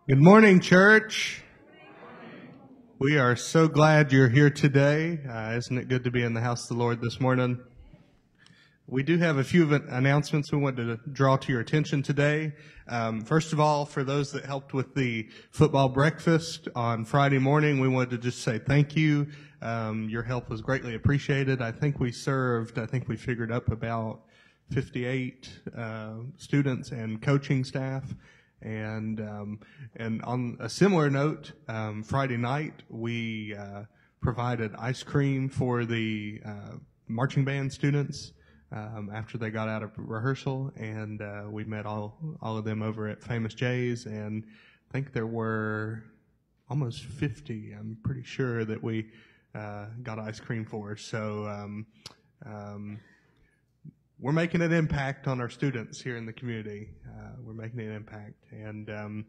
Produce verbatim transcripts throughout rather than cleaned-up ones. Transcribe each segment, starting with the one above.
Good morning, church. We are so glad you're here today. Uh, isn't it good to be in the house of the Lord this morning? We do have a few announcements we wanted to draw to your attention today. Um, first of all, for those that helped with the football breakfast on Friday morning, we wanted to just say thank you. Um, your help was greatly appreciated. I think we served, I think we figured up about fifty-eight uh, students and coaching staff. And um, and on a similar note, um, Friday night we uh, provided ice cream for the uh, marching band students um, after they got out of rehearsal, and uh, we met all all of them over at Famous J's, and I think there were almost fifty. I'm pretty sure that we uh, got ice cream for. So. Um, um, We're making an impact on our students here in the community. Uh, we're making an impact. And um,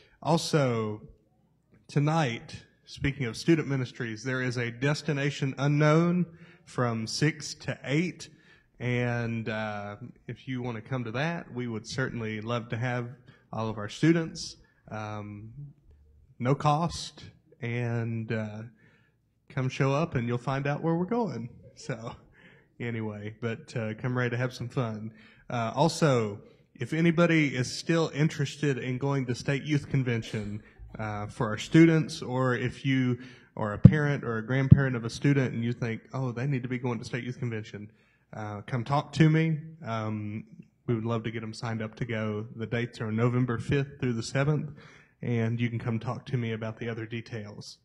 also, tonight, speaking of student ministries, there is a Destination Unknown from six to eight. And uh, if you want to come to that, we would certainly love to have all of our students. Um, no cost. And uh, come show up and you'll find out where we're going. So... Anyway, but uh, come ready to have some fun. Uh, also, if anybody is still interested in going to State Youth Convention uh, for our students, or if you are a parent or a grandparent of a student and you think, oh, they need to be going to State Youth Convention, uh, come talk to me. Um, we would love to get them signed up to go. The dates are November fifth through the seventh, and you can come talk to me about the other details.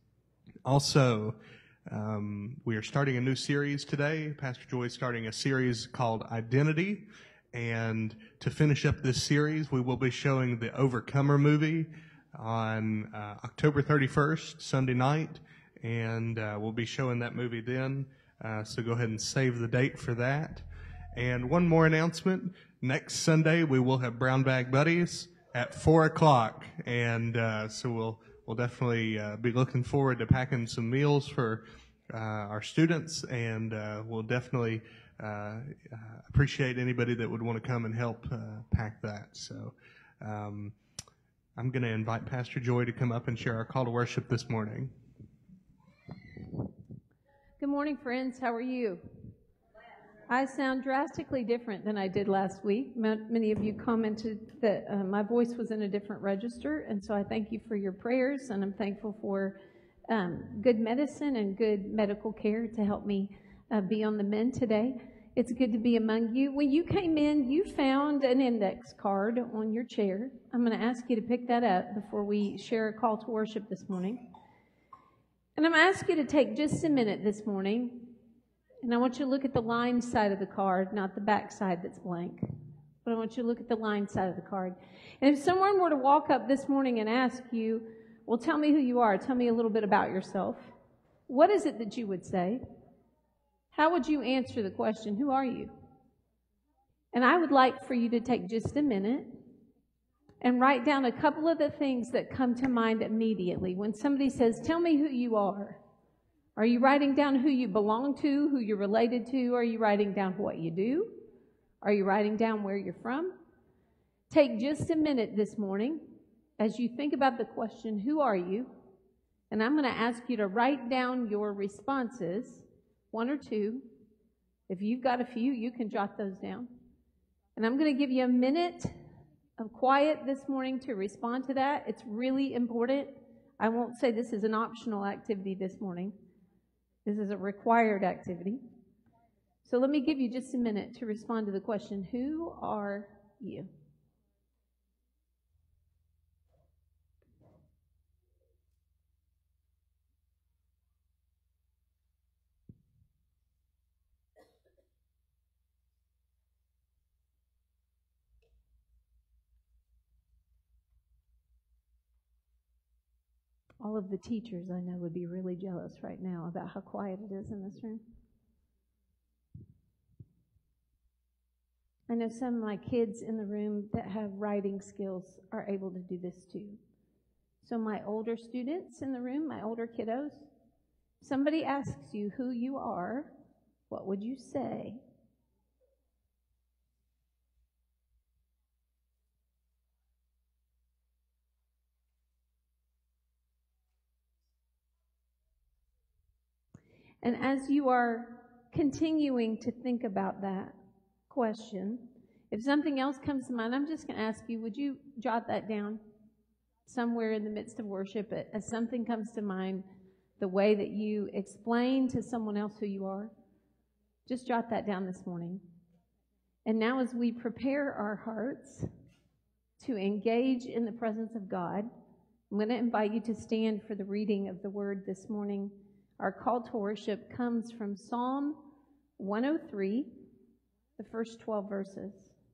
Also, Um, we are starting a new series today. Pastor Joy is starting a series called Identity. And to finish up this series, we will be showing the Overcomer movie on uh, October thirty-first, Sunday night. And uh, we'll be showing that movie then. Uh, so go ahead and save the date for that. And one more announcement. Next Sunday, we will have Brown Bag Buddies at four o'clock. And uh, so we'll... We'll definitely uh, be looking forward to packing some meals for uh, our students, and uh, we'll definitely uh, uh, appreciate anybody that would want to come and help uh, pack that. So um, I'm going to invite Pastor Joy to come up and share our call to worship this morning. Good morning, friends. How are you? I sound drastically different than I did last week. Many of you commented that uh, my voice was in a different register, and so I thank you for your prayers, and I'm thankful for um, good medicine and good medical care to help me uh, be on the mend today. It's good to be among you. When you came in, you found an index card on your chair. I'm going to ask you to pick that up before we share a call to worship this morning. And I'm going to ask you to take just a minute this morning. And I want you to look at the line side of the card, not the back side that's blank. But I want you to look at the line side of the card. And if someone were to walk up this morning and ask you, well, tell me who you are. Tell me a little bit about yourself. What is it that you would say? How would you answer the question, who are you? And I would like for you to take just a minute and write down a couple of the things that come to mind immediately. When somebody says, tell me who you are. Are you writing down who you belong to, who you're related to? Are you writing down what you do? Are you writing down where you're from? Take just a minute this morning as you think about the question, who are you? And I'm going to ask you to write down your responses, one or two. If you've got a few, you can jot those down. And I'm going to give you a minute of quiet this morning to respond to that. It's really important. I won't say this is an optional activity this morning. This is a required activity. So let me give you just a minute to respond to the question, who are you? All of the teachers I know would be really jealous right now about how quiet it is in this room. I know some of my kids in the room that have writing skills are able to do this too. So my older students in the room, my older kiddos, somebody asks you who you are, what would you say? And as you are continuing to think about that question, if something else comes to mind, I'm just going to ask you, would you jot that down somewhere in the midst of worship as something comes to mind, the way that you explain to someone else who you are? Just jot that down this morning. And now as we prepare our hearts to engage in the presence of God, I'm going to invite you to stand for the reading of the word this morning. Our call to worship comes from Psalm one oh three, the first twelve verses.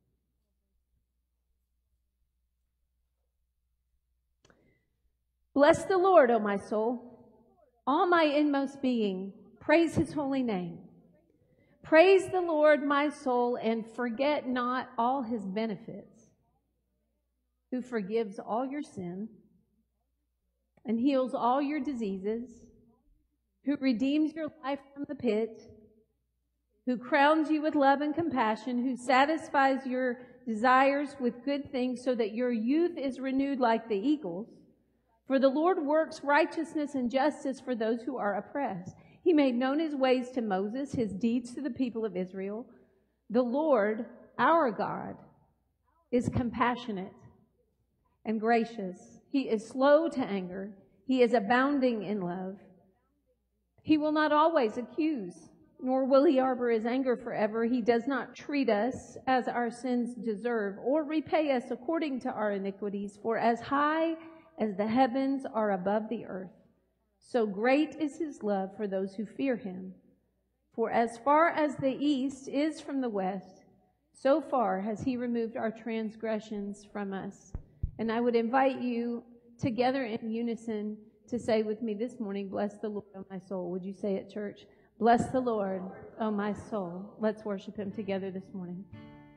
Bless the Lord, O my soul. All my inmost being, praise his holy name. Praise the Lord, my soul, and forget not all his benefits, who forgives all your sin and heals all your diseases, who redeems your life from the pit, who crowns you with love and compassion, who satisfies your desires with good things so that your youth is renewed like the eagles. For the Lord works righteousness and justice for those who are oppressed. He made known his ways to Moses, his deeds to the people of Israel. The Lord, our God, is compassionate and gracious. He is slow to anger. He is abounding in love. He will not always accuse, nor will he harbor his anger forever. He does not treat us as our sins deserve, or repay us according to our iniquities. For as high as the heavens are above the earth, so great is his love for those who fear him. For as far as the east is from the west, so far has he removed our transgressions from us. And I would invite you together in unison to say with me this morning, bless the Lord, O my soul. Would you say it, church? Bless the Lord, O my soul. Let's worship him together this morning.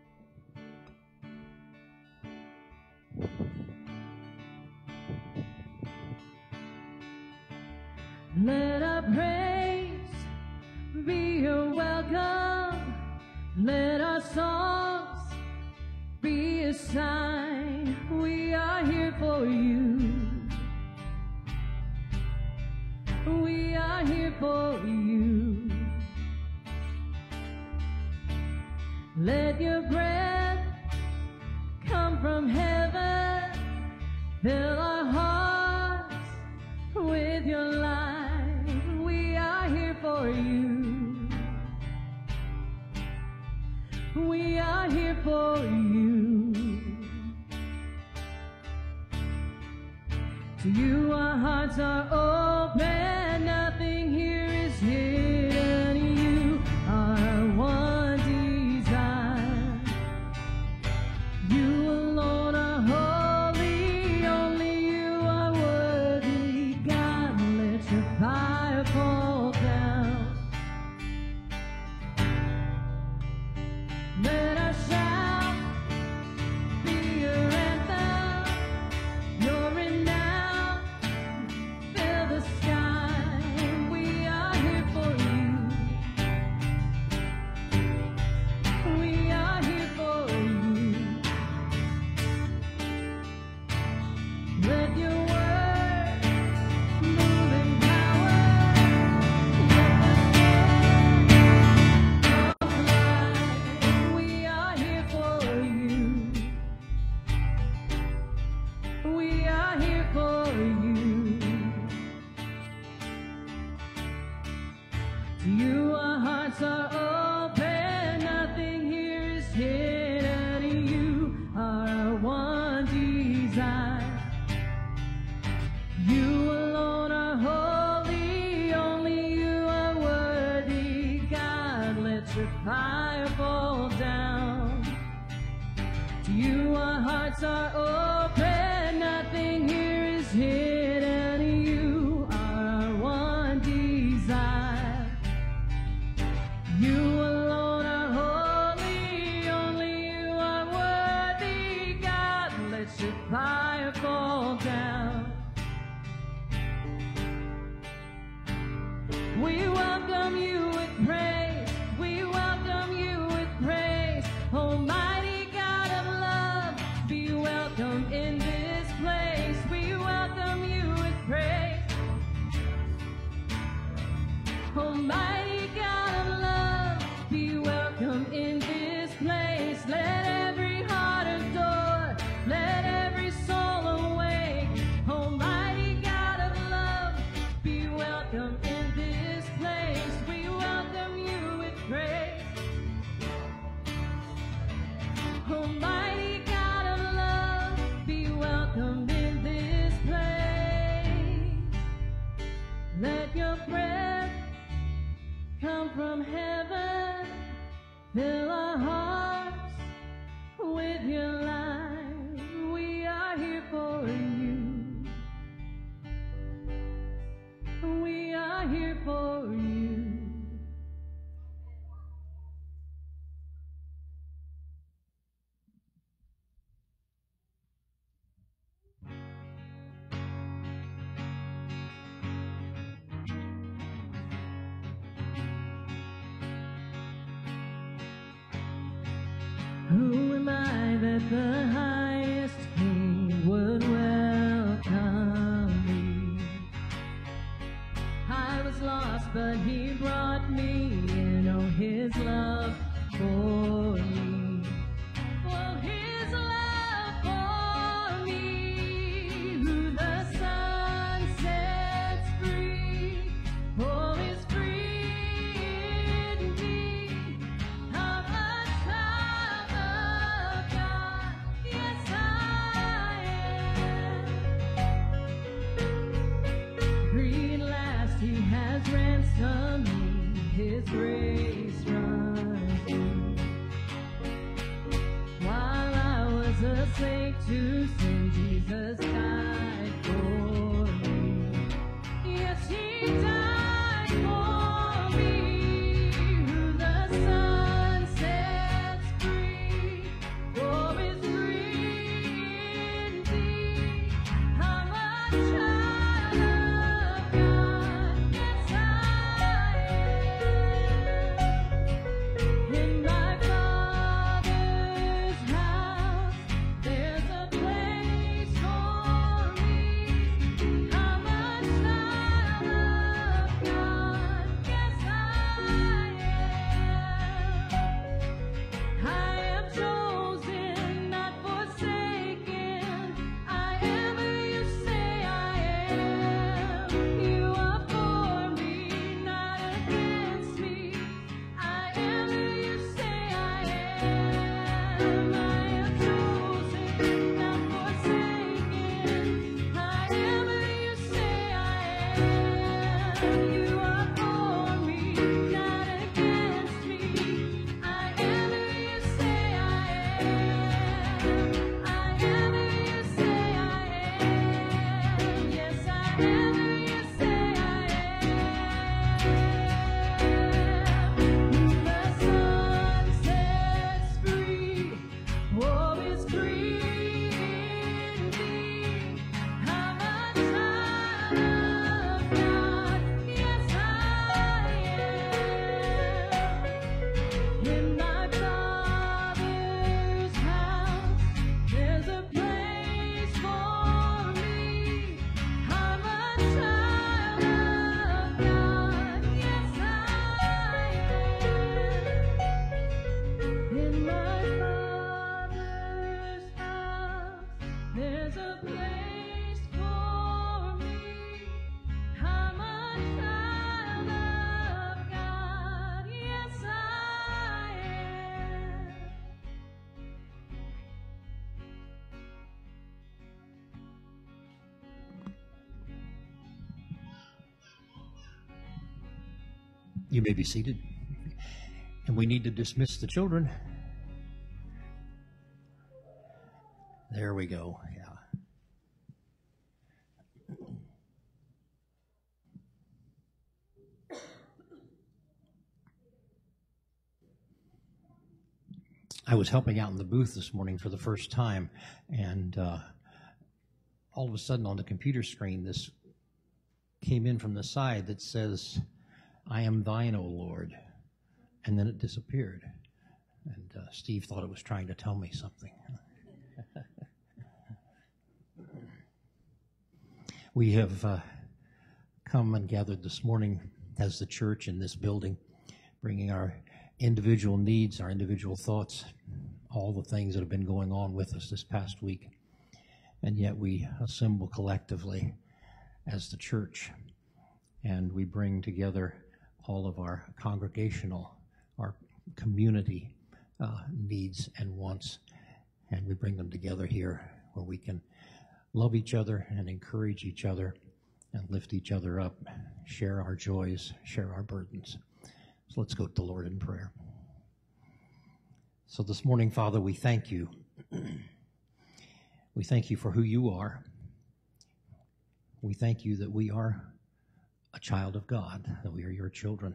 Let our praise be your welcome. Let our songs be a sign we are here for you. We are here for you. Let your breath come from heaven. Fill our hearts with your light. We are here for you. We are here for you. To you our hearts are open. Nothing here is hidden. You are our one desire. You alone are holy. Only you are worthy. God, let your fire fall down. Let our shout be your anthem. Your renown fill the sky. We are here for you. We are here for you. Let your word move in power. Let the dead fly. We are here for you. We are here for you. To you our hearts are open. Nothing here is hidden. You are our one desire. You alone are holy. Only you are worthy. God, let your fire fall down. To you our hearts are open. Nothing here is hidden. You are our one desire. You alone are holy. Only you are worthy. God, let your fire fall down. We welcome you with praise. We welcome you with praise. Almighty God of love, be welcome in this place. We welcome you with praise. Almighty God of love, be welcome in this place. Let every heart adore, let every soul awake. Almighty God of love, be welcome in this place. We welcome you with praise. Almighty God of love, be welcome in this place. Let your breath come from heaven, fill our hearts with your light. We are here for you. We are here for you. Who am I that the highest King would welcome me? I was lost, but he brought me in. Oh, his love for me. Oh, his love for me. Who the sun sets free. Oh, is free indeed. I'm a child of God. Yes, I am. Free at last, he has ransomed me. His grace runs deep. While I was a slave to sin, Jesus died for me. Yes, he died for me. Who the sun sets free, oh, is free indeed. I'm a child of God. Yes, I am. In my Father's house, there's a place for me. I'm a child of God. Yes, I am. I am chosen, not forsaken. I am who you say I am. You are for me, not against me. I am who you say I am. I am chosen, not forsaken. I am who you say I am. You are for me, not against me. I am who you say I am. I am who you say I am. Yes, I am who you say I am. Who the sun sets free, oh, is free indeed. I'm a child of God. Yes, I am. In my Father's house, there's a place for me. I'm a child of God. Yes, I am. In my Father's house, there's a place for me. I'm a child of God. Yes, I am. You may be seated. And we need to dismiss the children. There we go. Yeah. I was helping out in the booth this morning for the first time, and uh, all of a sudden on the computer screen, this came in from the side that says, "I am thine, O Lord," and then it disappeared. And uh, Steve thought it was trying to tell me something. We have uh, come and gathered this morning as the church in this building, bringing our individual needs, our individual thoughts, all the things that have been going on with us this past week. And yet we assemble collectively as the church, and we bring together all of our congregational, our community uh, needs and wants, and we bring them together here where we can love each other and encourage each other and lift each other up, share our joys, share our burdens. So let's go to the Lord in prayer. So this morning, Father, we thank you. We thank you for who you are. We thank you that we are a child of God, that we are your children.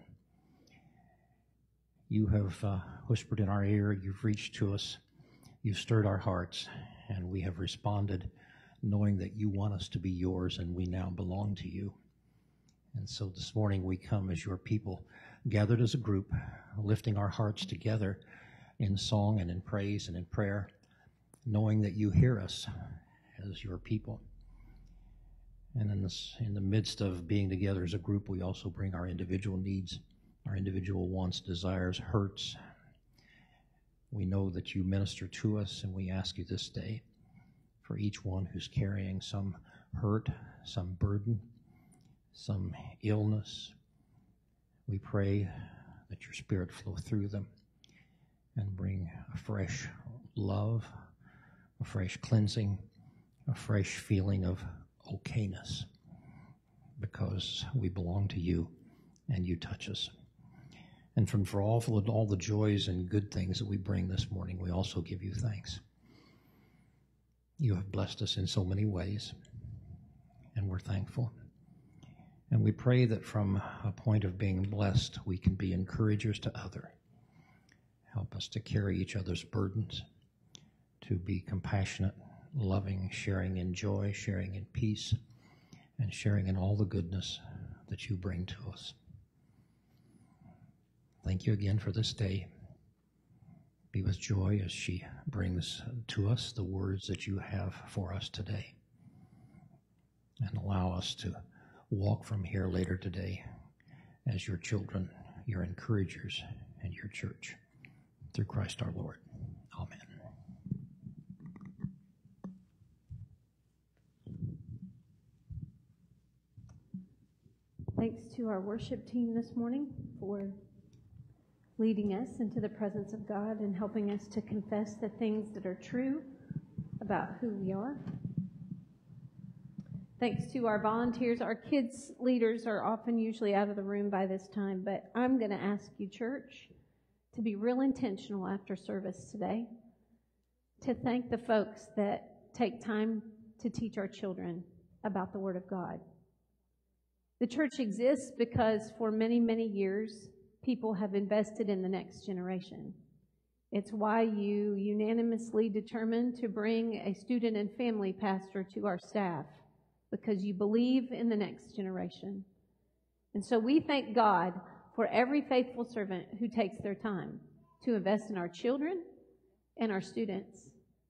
You have uh, whispered in our ear, you've reached to us, you've stirred our hearts, and we have responded knowing that you want us to be yours and we now belong to you. And so this morning we come as your people, gathered as a group, lifting our hearts together in song and in praise and in prayer, knowing that you hear us as your people. And in this, in the midst of being together as a group, we also bring our individual needs, our individual wants, desires, hurts. We know that you minister to us, and we ask you this day for each one who's carrying some hurt, some burden, some illness. We pray that your Spirit flow through them and bring a fresh love, a fresh cleansing, a fresh feeling of okayness, because we belong to you and you touch us. And from for all, for all the joys and good things that we bring this morning, we also give you thanks. You have blessed us in so many ways, and we're thankful. And we pray that from a point of being blessed, we can be encouragers to others. Help us to carry each other's burdens, to be compassionate, loving, sharing in joy, sharing in peace, and sharing in all the goodness that you bring to us. Thank you again for this day. Be with Joy as she brings to us the words that you have for us today. And allow us to walk from here later today as your children, your encouragers, and your church. Through Christ our Lord. Amen. Thanks to our worship team this morning for leading us into the presence of God and helping us to confess the things that are true about who we are. Thanks to our volunteers. Our kids' leaders are often usually out of the room by this time, but I'm going to ask you, church, to be real intentional after service today, to thank the folks that take time to teach our children about the Word of God. The church exists because for many, many years, people have invested in the next generation. It's why you unanimously determined to bring a student and family pastor to our staff, because you believe in the next generation. And so we thank God for every faithful servant who takes their time to invest in our children and our students.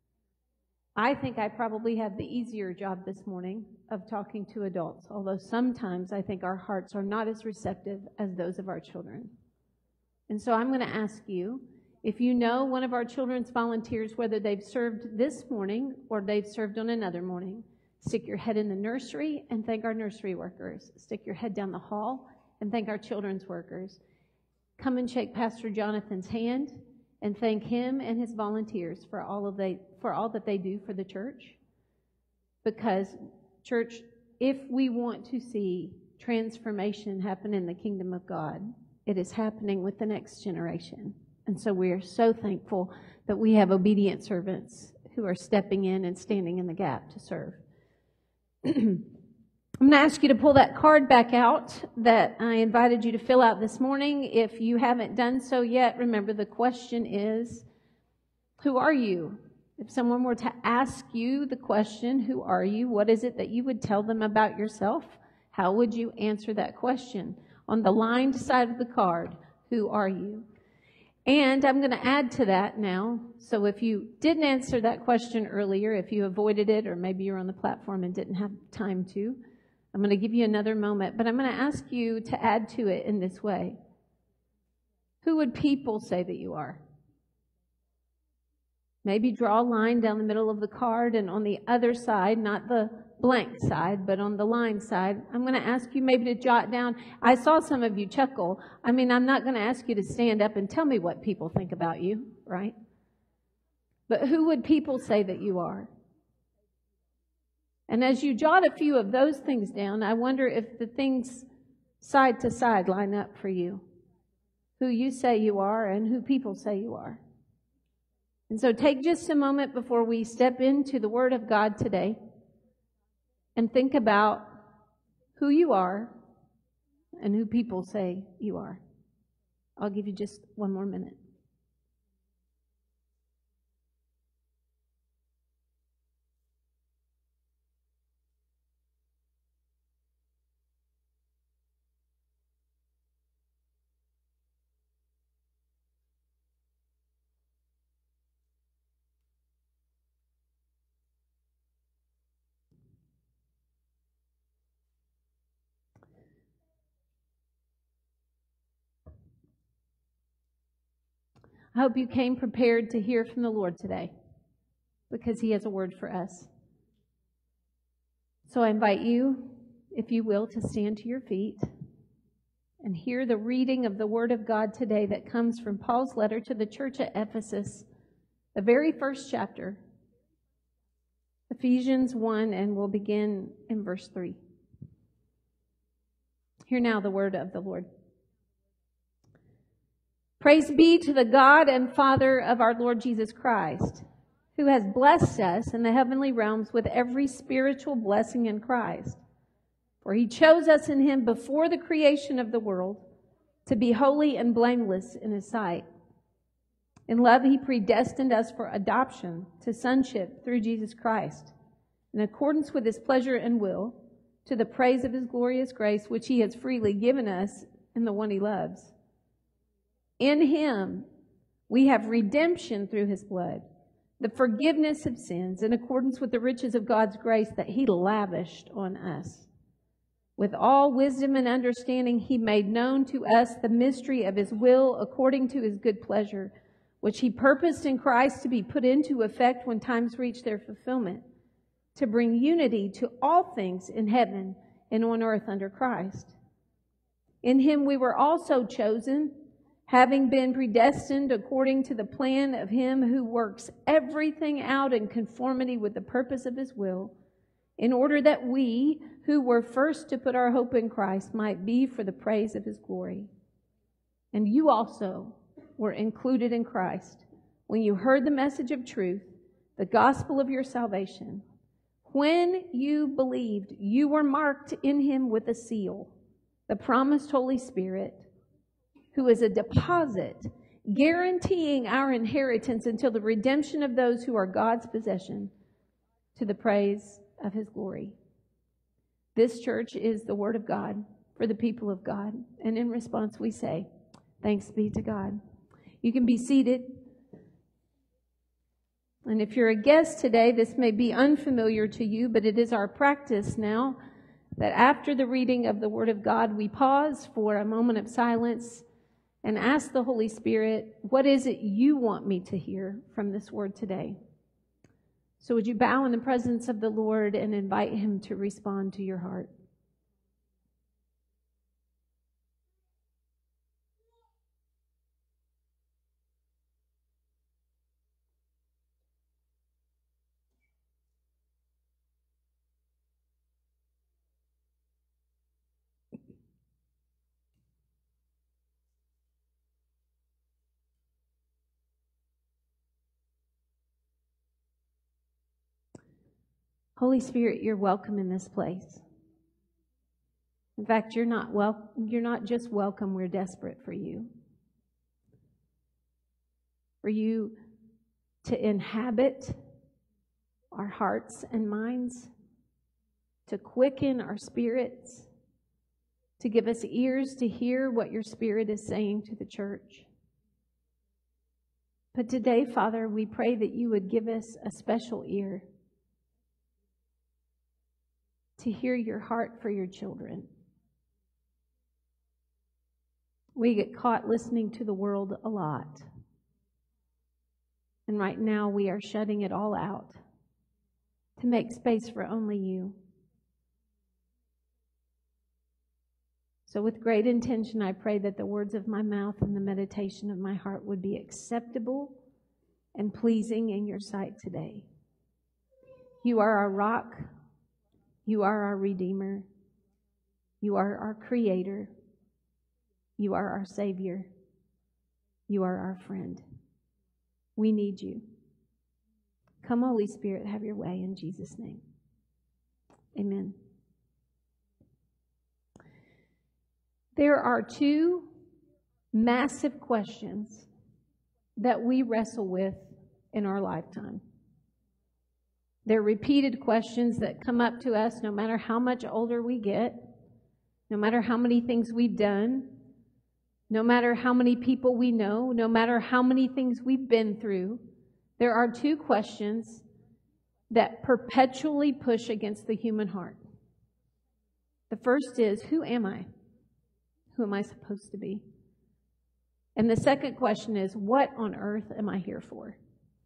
I think I probably have the easier job this morning of talking to adults, although sometimes I think our hearts are not as receptive as those of our children. And so I'm going to ask you, if you know one of our children's volunteers, whether they've served this morning or they've served on another morning, stick your head in the nursery and thank our nursery workers. Stick your head down the hall and thank our children's workers. Come and shake Pastor Jonathan's hand and thank him and his volunteers for all of they for all that they do for the church. Because, church, if we want to see transformation happen in the kingdom of God, it is happening with the next generation. And so we are so thankful that we have obedient servants who are stepping in and standing in the gap to serve. I'm going to ask you to pull that card back out that I invited you to fill out this morning. If you haven't done so yet, remember the question is, who are you? If someone were to ask you the question, who are you? What is it that you would tell them about yourself? How would you answer that question? On the lined side of the card, who are you? And I'm going to add to that now. So if you didn't answer that question earlier, if you avoided it, or maybe you're on the platform and didn't have time to, I'm going to give you another moment, but I'm going to ask you to add to it in this way. Who would people say that you are? Maybe draw a line down the middle of the card, and on the other side, not the blank side, but on the line side, I'm going to ask you maybe to jot down. I saw some of you chuckle. I mean, I'm not going to ask you to stand up and tell me what people think about you, right? But who would people say that you are? And as you jot a few of those things down, I wonder if the things side to side line up for you. Who you say you are and who people say you are. And so take just a moment before we step into the Word of God today and think about who you are and who people say you are. I'll give you just one more minute. I hope you came prepared to hear from the Lord today, because He has a word for us. So I invite you, if you will, to stand to your feet and hear the reading of the Word of God today that comes from Paul's letter to the church at Ephesus, the very first chapter, Ephesians one, and we'll begin in verse three. Hear now the word of the Lord. Praise be to the God and Father of our Lord Jesus Christ, who has blessed us in the heavenly realms with every spiritual blessing in Christ. For He chose us in Him before the creation of the world to be holy and blameless in His sight. In love, He predestined us for adoption to sonship through Jesus Christ, in accordance with His pleasure and will, to the praise of His glorious grace, which He has freely given us in the one He loves. In Him, we have redemption through His blood, the forgiveness of sins in accordance with the riches of God's grace that He lavished on us. With all wisdom and understanding, He made known to us the mystery of His will according to His good pleasure, which He purposed in Christ to be put into effect when times reach their fulfillment, to bring unity to all things in heaven and on earth under Christ. In Him we were also chosen, having been predestined according to the plan of Him who works everything out in conformity with the purpose of His will, in order that we, who were first to put our hope in Christ, might be for the praise of His glory. And you also were included in Christ when you heard the message of truth, the gospel of your salvation. When you believed, you were marked in Him with a seal, the promised Holy Spirit, who is a deposit guaranteeing our inheritance until the redemption of those who are God's possession, to the praise of His glory. This church is the Word of God for the people of God. And in response, we say, thanks be to God. You can be seated. And if you're a guest today, this may be unfamiliar to you, but it is our practice now that after the reading of the Word of God, we pause for a moment of silence and ask the Holy Spirit, what is it you want me to hear from this word today? So would you bow in the presence of the Lord and invite Him to respond to your heart? Holy Spirit, you're welcome in this place. In fact, you're not wel- you're not just welcome, we're desperate for you. For you to inhabit our hearts and minds, to quicken our spirits, to give us ears to hear what your Spirit is saying to the church. But today, Father, we pray that you would give us a special ear to hear your heart for your children. We get caught listening to the world a lot. And right now we are shutting it all out to make space for only you. So with great intention, I pray that the words of my mouth and the meditation of my heart would be acceptable and pleasing in your sight today. You are our rock. You are our Redeemer. You are our Creator. You are our Savior. You are our friend. We need you. Come, Holy Spirit, have your way in Jesus' name. Amen. There are two massive questions that we wrestle with in our lifetime. They're repeated questions that come up to us no matter how much older we get, no matter how many things we've done, no matter how many people we know, no matter how many things we've been through. There are two questions that perpetually push against the human heart. The first is, who am I? Who am I supposed to be? And the second question is, what on earth am I here for?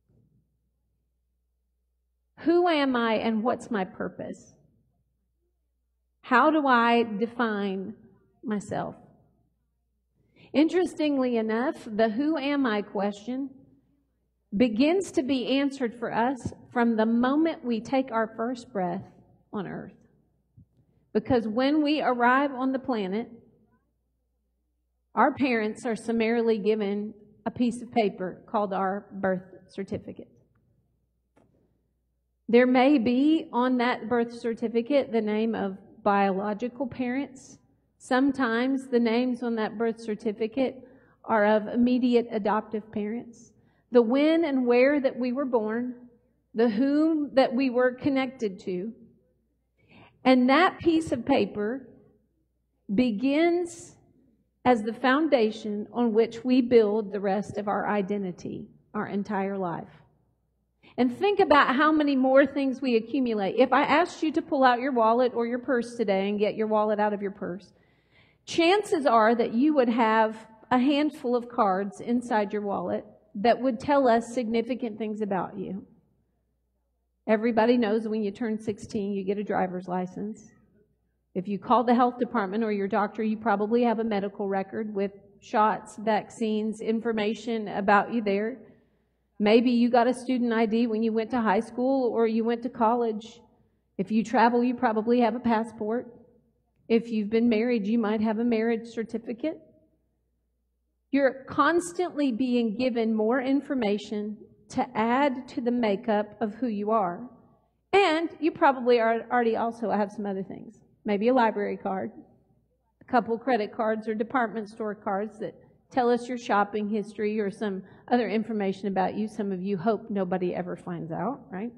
Who am I and what's my purpose? How do I define myself? Interestingly enough, the who am I question begins to be answered for us from the moment we take our first breath on earth. Because when we arrive on the planet, our parents are summarily given a piece of paper called our birth certificate. There may be on that birth certificate the name of biological parents. Sometimes the names on that birth certificate are of immediate adoptive parents. The when and where that we were born, the whom that we were connected to. And that piece of paper begins as the foundation on which we build the rest of our identity, our entire life. And think about how many more things we accumulate. If I asked you to pull out your wallet or your purse today and get your wallet out of your purse, chances are that you would have a handful of cards inside your wallet that would tell us significant things about you. Everybody knows when you turn sixteen, you get a driver's license. If you call the health department or your doctor, you probably have a medical record with shots, vaccines, information about you there. Maybe you got a student I D when you went to high school or you went to college. If you travel, you probably have a passport. If you've been married, you might have a marriage certificate. You're constantly being given more information to add to the makeup of who you are. And you probably are already also have some other things. Maybe a library card, a couple credit cards or department store cards that tell us your shopping history or some other information about you. Some of you hope nobody ever finds out, right?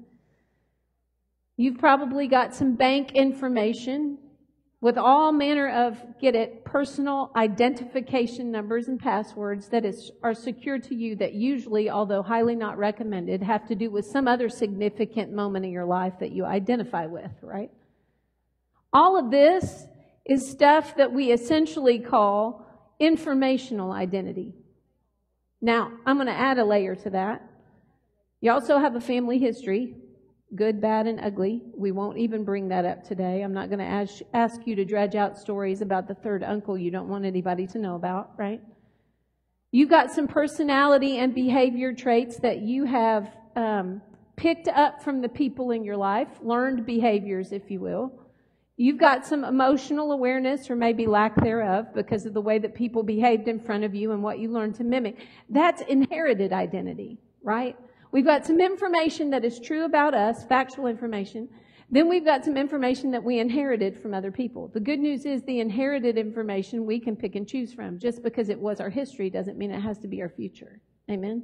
You've probably got some bank information with all manner of, get it, personal identification numbers and passwords that is, are secure to you that usually, although highly not recommended, have to do with some other significant moment in your life that you identify with, right? All of this is stuff that we essentially call informational identity. Now, I'm going to add a layer to that. You also have a family history, good, bad, and ugly. We won't even bring that up today. I'm not going to ask, ask you to dredge out stories about the third uncle you don't want anybody to know about, right? You've got some personality and behavior traits that you have um, picked up from the people in your life, learned behaviors, if you will. You've got some emotional awareness or maybe lack thereof because of the way that people behaved in front of you and what you learned to mimic. That's inherited identity, right? We've got some information that is true about us, factual information. Then we've got some information that we inherited from other people. The good news is the inherited information we can pick and choose from. Just because it was our history doesn't mean it has to be our future. Amen?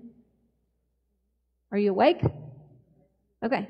Are you awake? Okay.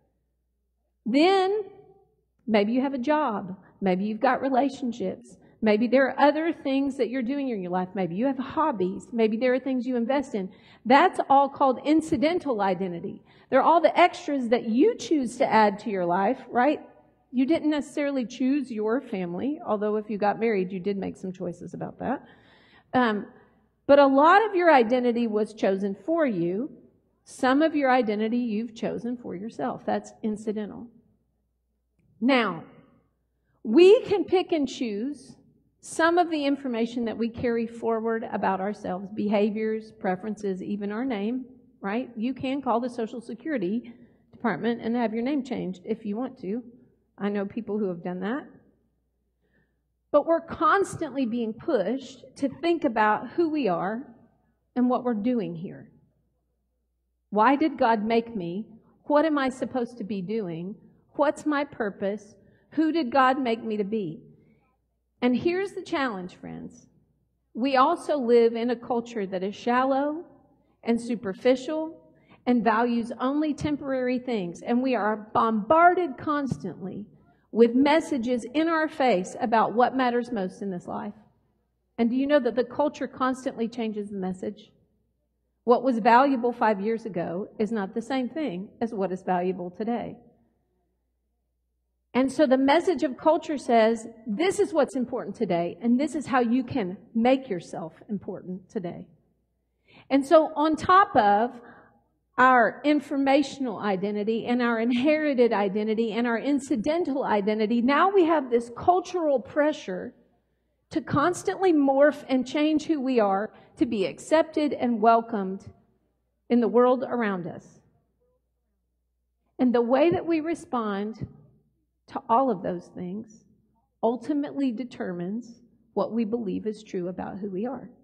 Then maybe you have a job. Maybe you've got relationships. Maybe there are other things that you're doing in your life. Maybe you have hobbies. Maybe there are things you invest in. That's all called incidental identity. They're all the extras that you choose to add to your life, right? You didn't necessarily choose your family, although if you got married, you did make some choices about that. Um, but a lot of your identity was chosen for you. Some of your identity you've chosen for yourself. That's incidental. Now, we can pick and choose some of the information that we carry forward about ourselves, behaviors, preferences, even our name, right? You can call the Social Security Department and have your name changed if you want to. I know people who have done that. But we're constantly being pushed to think about who we are and what we're doing here. Why did God make me? What am I supposed to be doing? What's my purpose? Who did God make me to be? And here's the challenge, friends. We also live in a culture that is shallow and superficial and values only temporary things. And we are bombarded constantly with messages in our face about what matters most in this life. And do you know that the culture constantly changes the message? What was valuable five years ago is not the same thing as what is valuable today. And so the message of culture says, this is what's important today, and this is how you can make yourself important today. And so on top of our informational identity and our inherited identity and our incidental identity, now we have this cultural pressure to constantly morph and change who we are to be accepted and welcomed in the world around us. And the way that we respond to all of those things ultimately determines what we believe is true about who we are.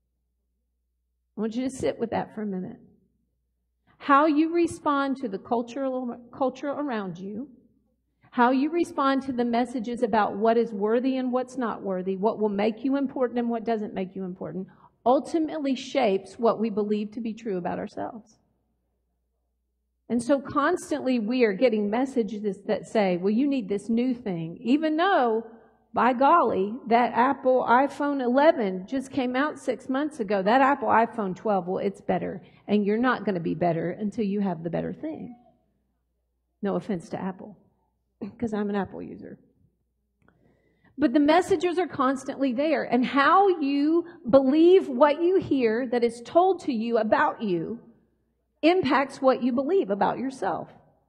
I want you to sit with that for a minute. How you respond to the cultural culture around you, how you respond to the messages about what is worthy and what's not worthy, what will make you important and what doesn't make you important, ultimately shapes what we believe to be true about ourselves. And so constantly we are getting messages that say, well, you need this new thing, even though, by golly, that Apple iPhone eleven just came out six months ago. That Apple iPhone twelve, well, it's better. And you're not going to be better until you have the better thing. No offense to Apple, because I'm an Apple user. But the messages are constantly there. And how you believe what you hear that is told to you about you impacts what you believe about yourself.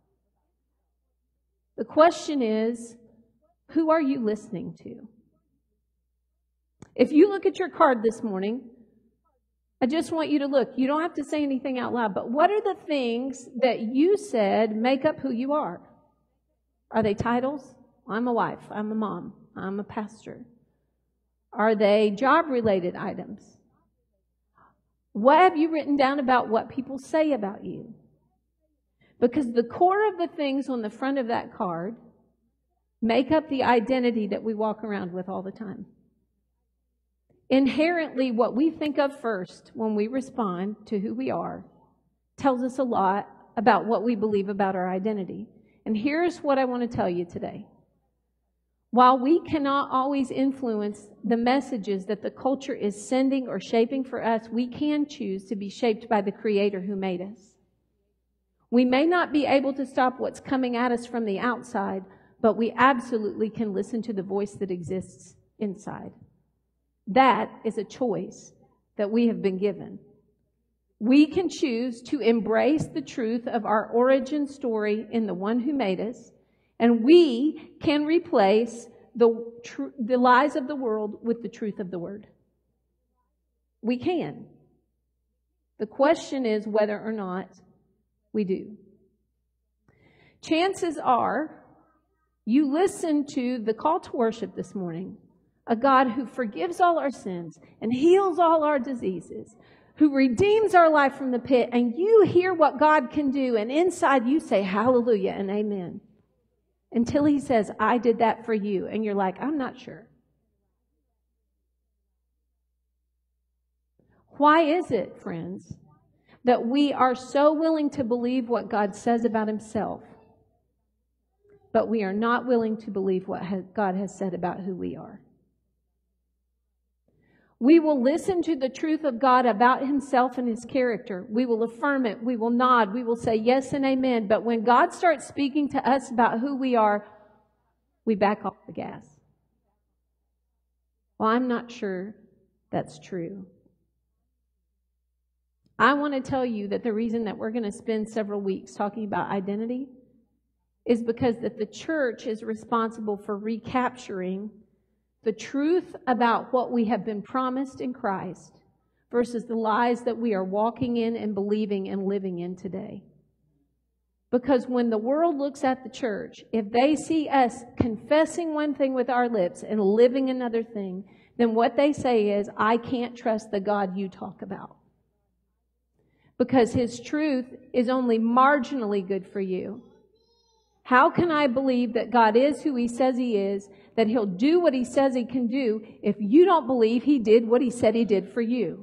The question is, who are you listening to? If you look at your card this morning, I just want you to look. You don't have to say anything out loud, but what are the things that you said make up who you are? Are they titles? I'm a wife. I'm a mom. I'm a pastor. Are they job-related items? What have you written down about what people say about you? Because the core of the things on the front of that card make up the identity that we walk around with all the time. Inherently, what we think of first when we respond to who we are tells us a lot about what we believe about our identity. And here's what I want to tell you today. While we cannot always influence the messages that the culture is sending or shaping for us, we can choose to be shaped by the Creator who made us. We may not be able to stop what's coming at us from the outside, but we absolutely can listen to the voice that exists inside. That is a choice that we have been given. We can choose to embrace the truth of our origin story in the one who made us, and we can replace the, tr- the lies of the world with the truth of the Word. We can. The question is whether or not we do. Chances are you listened to the call to worship this morning, a God who forgives all our sins and heals all our diseases, who redeems our life from the pit, and you hear what God can do, and inside you say hallelujah and amen. Until he says, I did that for you. And you're like, I'm not sure. Why is it, friends, that we are so willing to believe what God says about himself, but we are not willing to believe what God has said about who we are? We will listen to the truth of God about himself and his character. We will affirm it. We will nod. We will say yes and amen. But when God starts speaking to us about who we are, we back off the gas. Well, I'm not sure that's true. I want to tell you that the reason that we're going to spend several weeks talking about identity is because that the church is responsible for recapturing the truth about what we have been promised in Christ versus the lies that we are walking in and believing and living in today. Because when the world looks at the church, if they see us confessing one thing with our lips and living another thing, then what they say is, I can't trust the God you talk about. Because His truth is only marginally good for you. How can I believe that God is who He says He is, that He'll do what He says He can do, if you don't believe He did what He said He did for you?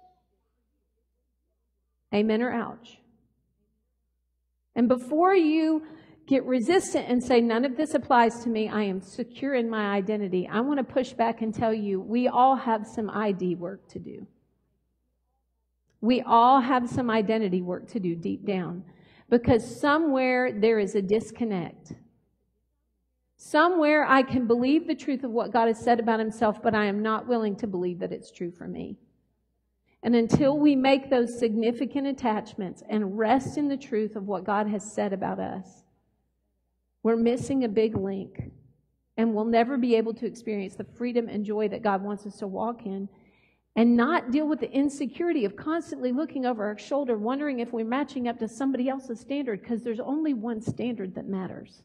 Amen or ouch? And before you get resistant and say, none of this applies to me, I am secure in my identity, I want to push back and tell you, we all have some I D work to do. We all have some identity work to do deep down. Because somewhere there is a disconnect. Somewhere I can believe the truth of what God has said about Himself, but I am not willing to believe that it's true for me. And until we make those significant attachments and rest in the truth of what God has said about us, we're missing a big link. And we'll never be able to experience the freedom and joy that God wants us to walk in, and not deal with the insecurity of constantly looking over our shoulder, wondering if we're matching up to somebody else's standard, because there's only one standard that matters.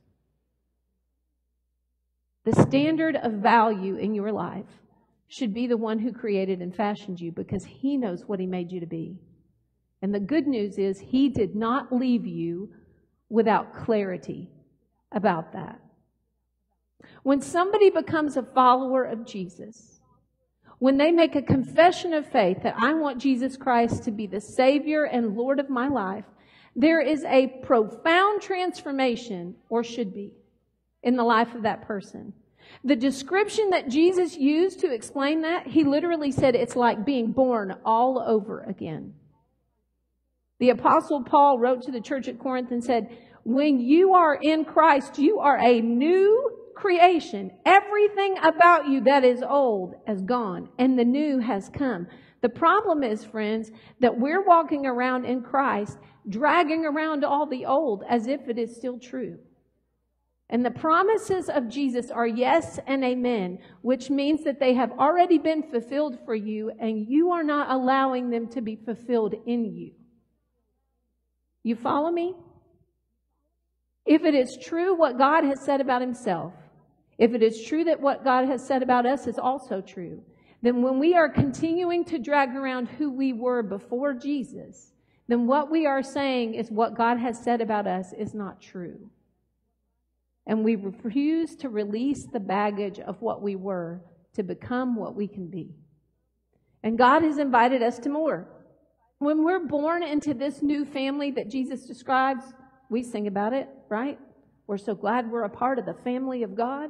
The standard of value in your life should be the one who created and fashioned you, because He knows what He made you to be. And the good news is He did not leave you without clarity about that. When somebody becomes a follower of Jesus, when they make a confession of faith that I want Jesus Christ to be the Savior and Lord of my life, there is a profound transformation, or should be, in the life of that person. The description that Jesus used to explain that, He literally said it's like being born all over again. The Apostle Paul wrote to the church at Corinth and said, when you are in Christ, you are a new creation. Everything about you that is old has gone and the new has come. The problem is, friends, that we're walking around in Christ, dragging around all the old as if it is still true. And the promises of Jesus are yes and amen, which means that they have already been fulfilled for you, and you are not allowing them to be fulfilled in you. You follow me? If it is true what God has said about Himself, if it is true that what God has said about us is also true, then when we are continuing to drag around who we were before Jesus, then what we are saying is what God has said about us is not true. And we refuse to release the baggage of what we were to become what we can be. And God has invited us to more. When we're born into this new family that Jesus describes, we sing about it, right? We're so glad we're a part of the family of God.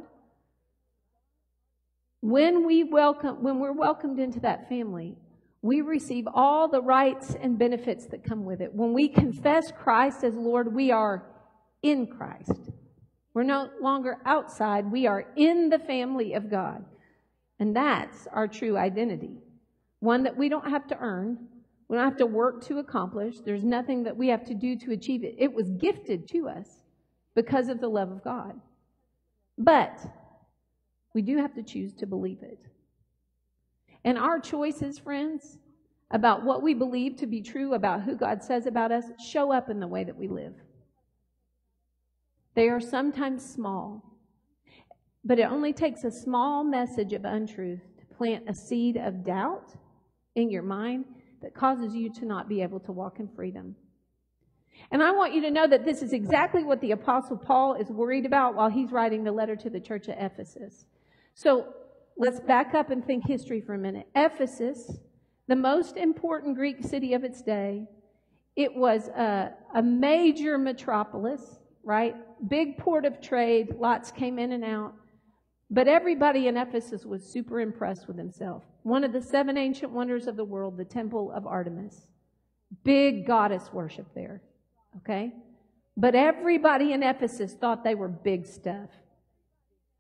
When we welcome, when we're welcomed into that family, we receive all the rights and benefits that come with it. When we confess Christ as Lord, we are in Christ. We're no longer outside. We are in the family of God. And that's our true identity. One that we don't have to earn. We don't have to work to accomplish. There's nothing that we have to do to achieve it. It was gifted to us because of the love of God. But we do have to choose to believe it. And our choices, friends, about what we believe to be true about who God says about us, show up in the way that we live. They are sometimes small, but it only takes a small message of untruth to plant a seed of doubt in your mind that causes you to not be able to walk in freedom. And I want you to know that this is exactly what the Apostle Paul is worried about while he's writing the letter to the church at Ephesus. So let's back up and think history for a minute. Ephesus, the most important Greek city of its day, it was a, a major metropolis, right? Big port of trade, lots came in and out. But everybody in Ephesus was super impressed with himself. One of the seven ancient wonders of the world, the Temple of Artemis. Big goddess worship there, okay? But everybody in Ephesus thought they were big stuff.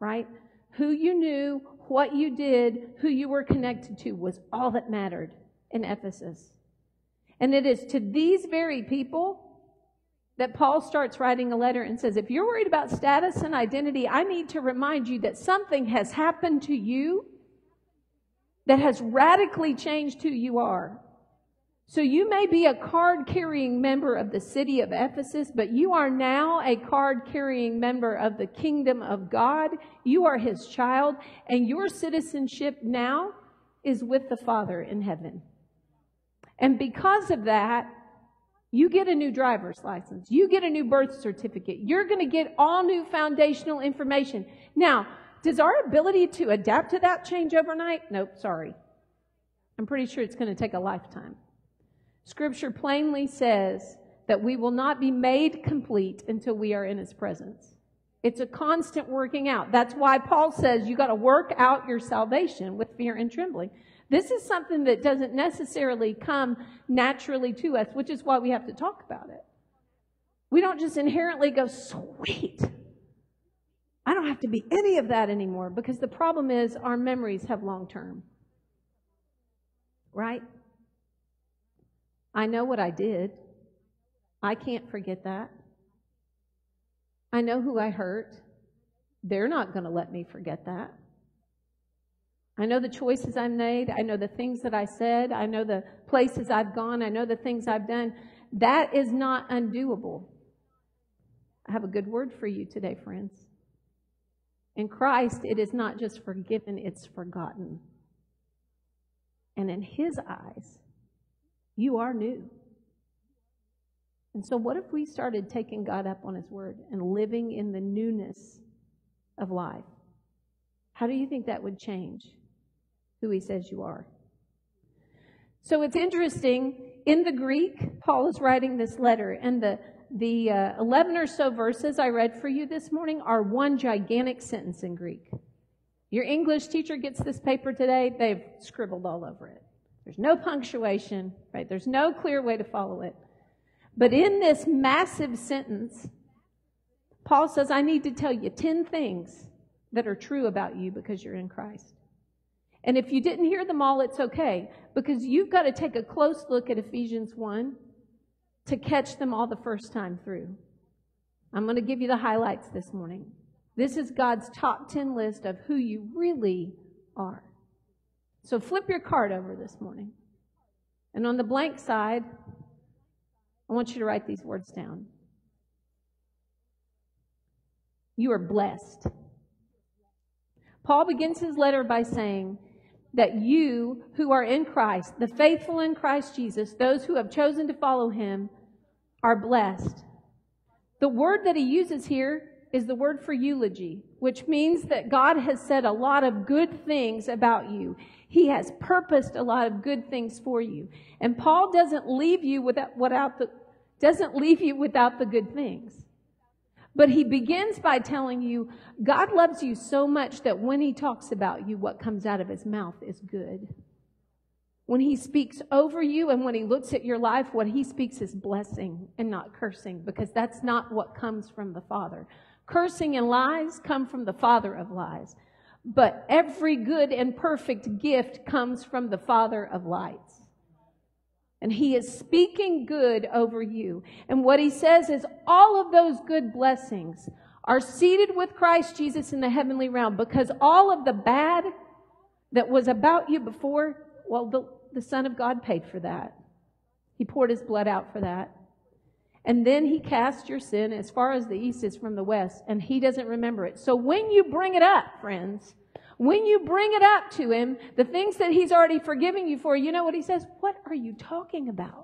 right? Who you knew, what you did, who you were connected to was all that mattered in Ephesus. And it is to these very people that Paul starts writing a letter and says, if you're worried about status and identity, I need to remind you that something has happened to you that has radically changed who you are. So you may be a card-carrying member of the city of Ephesus, but you are now a card-carrying member of the kingdom of God. You are his child, and your citizenship now is with the Father in heaven. And because of that, you get a new driver's license. You get a new birth certificate. You're going to get all new foundational information. Now, does our ability to adapt to that change overnight? Nope, sorry. I'm pretty sure it's going to take a lifetime. Scripture plainly says that we will not be made complete until we are in his presence. It's a constant working out. That's why Paul says you got to work out your salvation with fear and trembling. This is something that doesn't necessarily come naturally to us, which is why we have to talk about it. We don't just inherently go, sweet, I don't have to be any of that anymore, because the problem is our memories have long term. Right? I know what I did. I can't forget that. I know who I hurt. They're not going to let me forget that. I know the choices I made. I know the things that I said. I know the places I've gone. I know the things I've done. That is not undoable. I have a good word for you today, friends. In Christ, it is not just forgiven, it's forgotten. And in his eyes, you are new. And so what if we started taking God up on his word and living in the newness of life? How do you think that would change who he says you are? So it's interesting. In the Greek, Paul is writing this letter, and the, the uh, eleven or so verses I read for you this morning are one gigantic sentence in Greek. Your English teacher gets this paper today, they've scribbled all over it. There's no punctuation, right? There's no clear way to follow it. But in this massive sentence, Paul says, I need to tell you ten things that are true about you because you're in Christ. And if you didn't hear them all, it's okay, because you've got to take a close look at Ephesians one to catch them all the first time through. I'm going to give you the highlights this morning. This is God's top ten list of who you really are. So flip your card over this morning. And on the blank side, I want you to write these words down. You are blessed. Paul begins his letter by saying that you who are in Christ, the faithful in Christ Jesus, those who have chosen to follow him, are blessed. The word that he uses here is the word for eulogy, which means that God has said a lot of good things about you. He has purposed a lot of good things for you. And Paul doesn't leave you without, without the, doesn't leave you without the good things. But he begins by telling you, God loves you so much that when he talks about you, what comes out of his mouth is good. When he speaks over you and when he looks at your life, what he speaks is blessing and not cursing, because that's not what comes from the Father. Cursing and lies come from the father of lies. But every good and perfect gift comes from the Father of lights. And he is speaking good over you. And what he says is all of those good blessings are seated with Christ Jesus in the heavenly realm, because all of the bad that was about you before, well, the, the Son of God paid for that. He poured his blood out for that. And then he cast your sin as far as the east is from the west, and he doesn't remember it. So when you bring it up, friends, when you bring it up to him, the things that he's already forgiven you for, you know what he says? What are you talking about?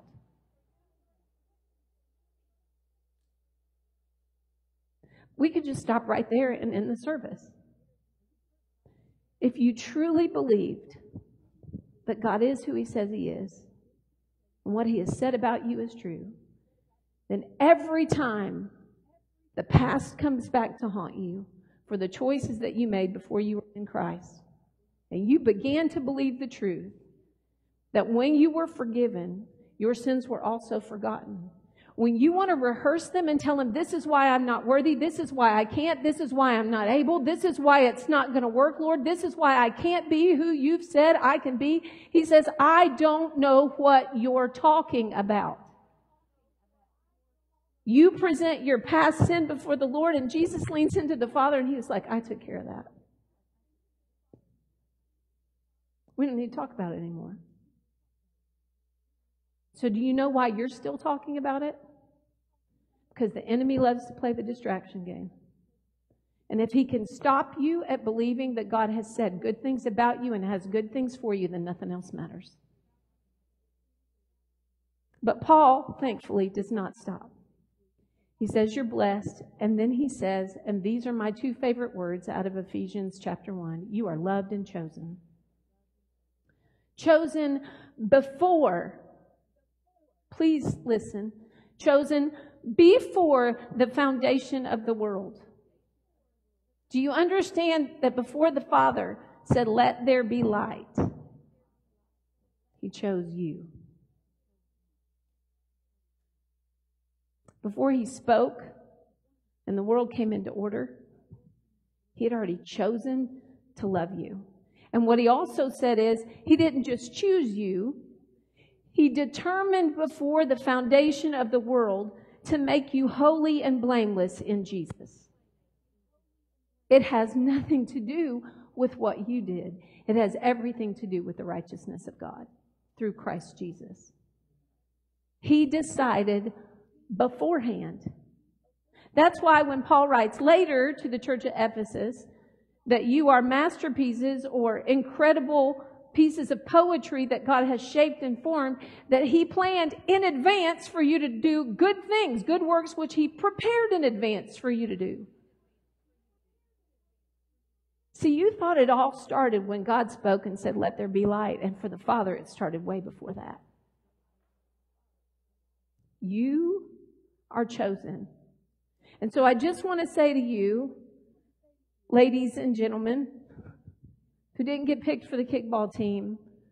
We could just stop right there and end the service. If you truly believed that God is who he says he is, and what he has said about you is true, then every time the past comes back to haunt you for the choices that you made before you were in Christ, and you began to believe the truth that when you were forgiven, your sins were also forgotten. When you want to rehearse them and tell them, this is why I'm not worthy, this is why I can't, this is why I'm not able, this is why it's not going to work, Lord, this is why I can't be who you've said I can be. He says, I don't know what you're talking about. You present your past sin before the Lord, and Jesus leans into the Father, and he was like, I took care of that. We don't need to talk about it anymore. So do you know why you're still talking about it? Because the enemy loves to play the distraction game. And if he can stop you at believing that God has said good things about you and has good things for you, then nothing else matters. But Paul, thankfully, does not stop. He says you're blessed, and then he says, and these are my two favorite words out of Ephesians chapter one, you are loved and chosen. Chosen before, please listen, chosen before the foundation of the world. Do you understand that before the Father said, let there be light, he chose you? Before he spoke and the world came into order, he had already chosen to love you. And what he also said is, he didn't just choose you, he determined before the foundation of the world to make you holy and blameless in Jesus. It has nothing to do with what you did. It has everything to do with the righteousness of God through Christ Jesus. He decided beforehand. That's why when Paul writes later to the church at Ephesus that you are masterpieces or incredible pieces of poetry that God has shaped and formed, that he planned in advance for you to do good things, good works which he prepared in advance for you to do. See, you thought it all started when God spoke and said, let there be light. And for the Father, it started way before that. You are chosen. And so I just want to say to you, ladies and gentlemen, who didn't get picked for the kickball team,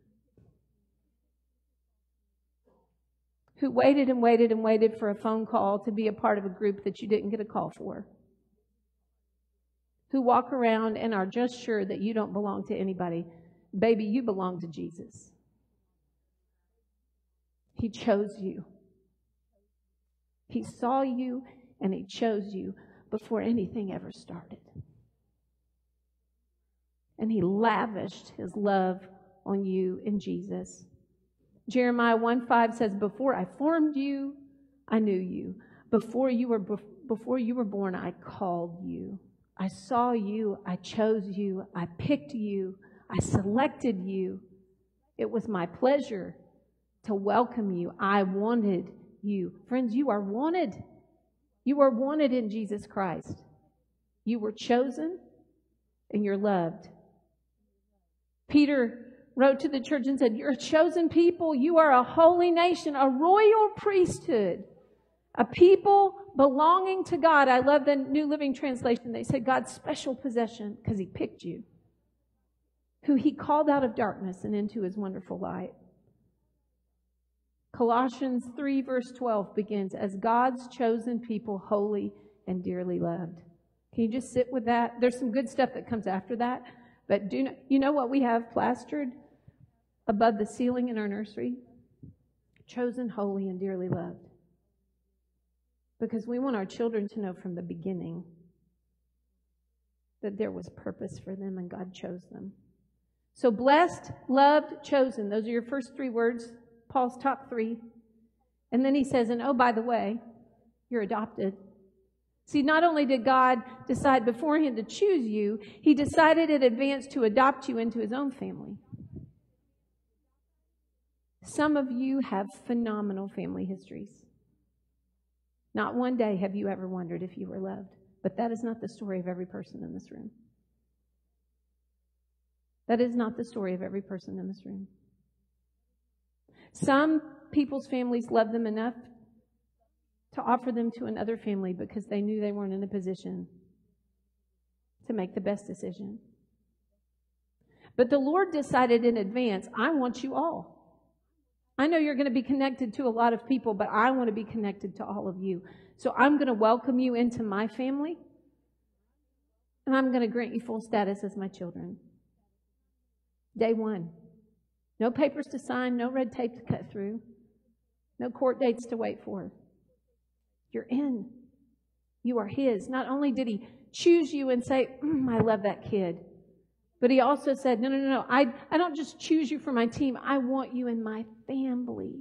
who waited and waited and waited for a phone call to be a part of a group that you didn't get a call for, who walk around and are just sure that you don't belong to anybody. Baby, you belong to Jesus. He chose you. He saw you and he chose you before anything ever started. And he lavished his love on you in Jesus. Jeremiah one five says, before I formed you, I knew you. Before you were before you were born, I called you. I saw you, I chose you, I picked you, I selected you. It was my pleasure to welcome you. I wanted you. Friends, you are wanted. You are wanted in Jesus Christ. You were chosen and you're loved. Peter wrote to the church and said, you're a chosen people. You are a holy nation, a royal priesthood, a people belonging to God. I love the New Living Translation. They said God's special possession because he picked you, who he called out of darkness and into his wonderful light. Colossians three verse twelve begins, as God's chosen people, holy and dearly loved. Can you just sit with that? There's some good stuff that comes after that. But do not, you know what we have plastered above the ceiling in our nursery? Chosen, holy, and dearly loved. Because we want our children to know from the beginning that there was purpose for them and God chose them. So blessed, loved, chosen. Those are your first three words, Paul's top three. And then he says, and oh, by the way, you're adopted. See, not only did God decide beforehand to choose you, he decided in advance to adopt you into his own family. Some of you have phenomenal family histories. Not one day have you ever wondered if you were loved. But that is not the story of every person in this room. That is not the story of every person in this room. Some people's families love them enough to offer them to another family because they knew they weren't in a position to make the best decision. But the Lord decided in advance, I want you all. I know you're going to be connected to a lot of people, but I want to be connected to all of you. So I'm going to welcome you into my family, and I'm going to grant you full status as my children. Day one. No papers to sign, no red tape to cut through, no court dates to wait for. You're in. You are His. Not only did He choose you and say, mm, I love that kid, but He also said, no, no, no, no, I, I don't just choose you for my team. I want you in my family.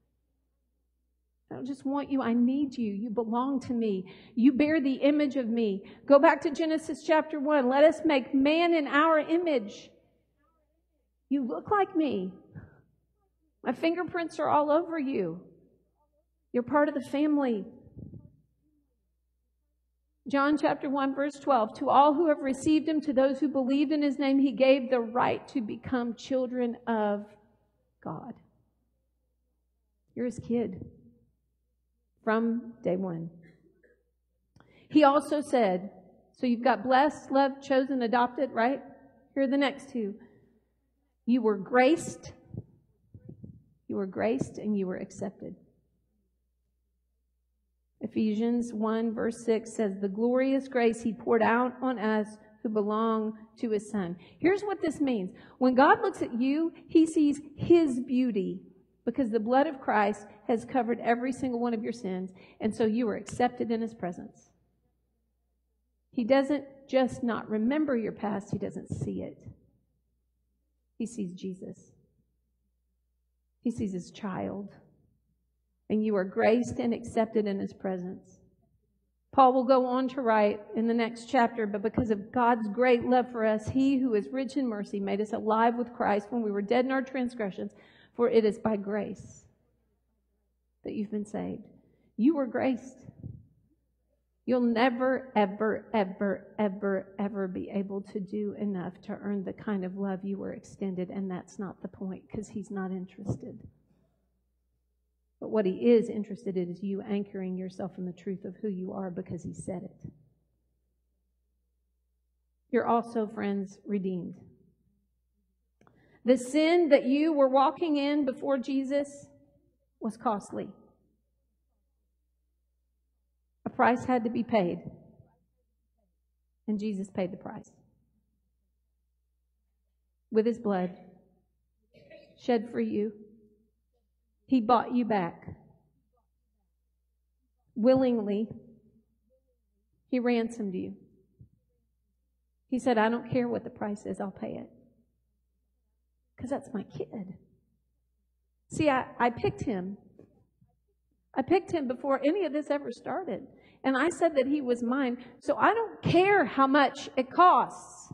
I don't just want you. I need you. You belong to me. You bear the image of me. Go back to Genesis chapter one. Let us make man in our image. You look like me. My fingerprints are all over you. You're part of the family. John chapter one, verse twelve. To all who have received Him, to those who believed in His name, He gave the right to become children of God. You're His kid from day one. He also said, so you've got blessed, loved, chosen, adopted, right? Here are the next two. You were graced. You were graced and you were accepted. Ephesians one verse six says, the glorious grace He poured out on us who belong to His Son. Here's what this means. When God looks at you, He sees His beauty because the blood of Christ has covered every single one of your sins. And so you are accepted in His presence. He doesn't just not remember your past. He doesn't see it. He sees Jesus. He sees His child. And you are graced and accepted in His presence. Paul will go on to write in the next chapter, but because of God's great love for us, He who is rich in mercy made us alive with Christ when we were dead in our transgressions, for it is by grace that you've been saved. You were graced. You'll never, ever, ever, ever, ever be able to do enough to earn the kind of love you were extended, and that's not the point, because He's not interested. But what He is interested in is you anchoring yourself in the truth of who you are because He said it. You're also, friends, redeemed. The sin that you were walking in before Jesus was costly. A price had to be paid. And Jesus paid the price. With His blood shed for you. He bought you back. Willingly, He ransomed you. He said, I don't care what the price is, I'll pay it. Because that's my kid. See, I, I picked him. I picked him before any of this ever started. And I said that he was mine. So I don't care how much it costs.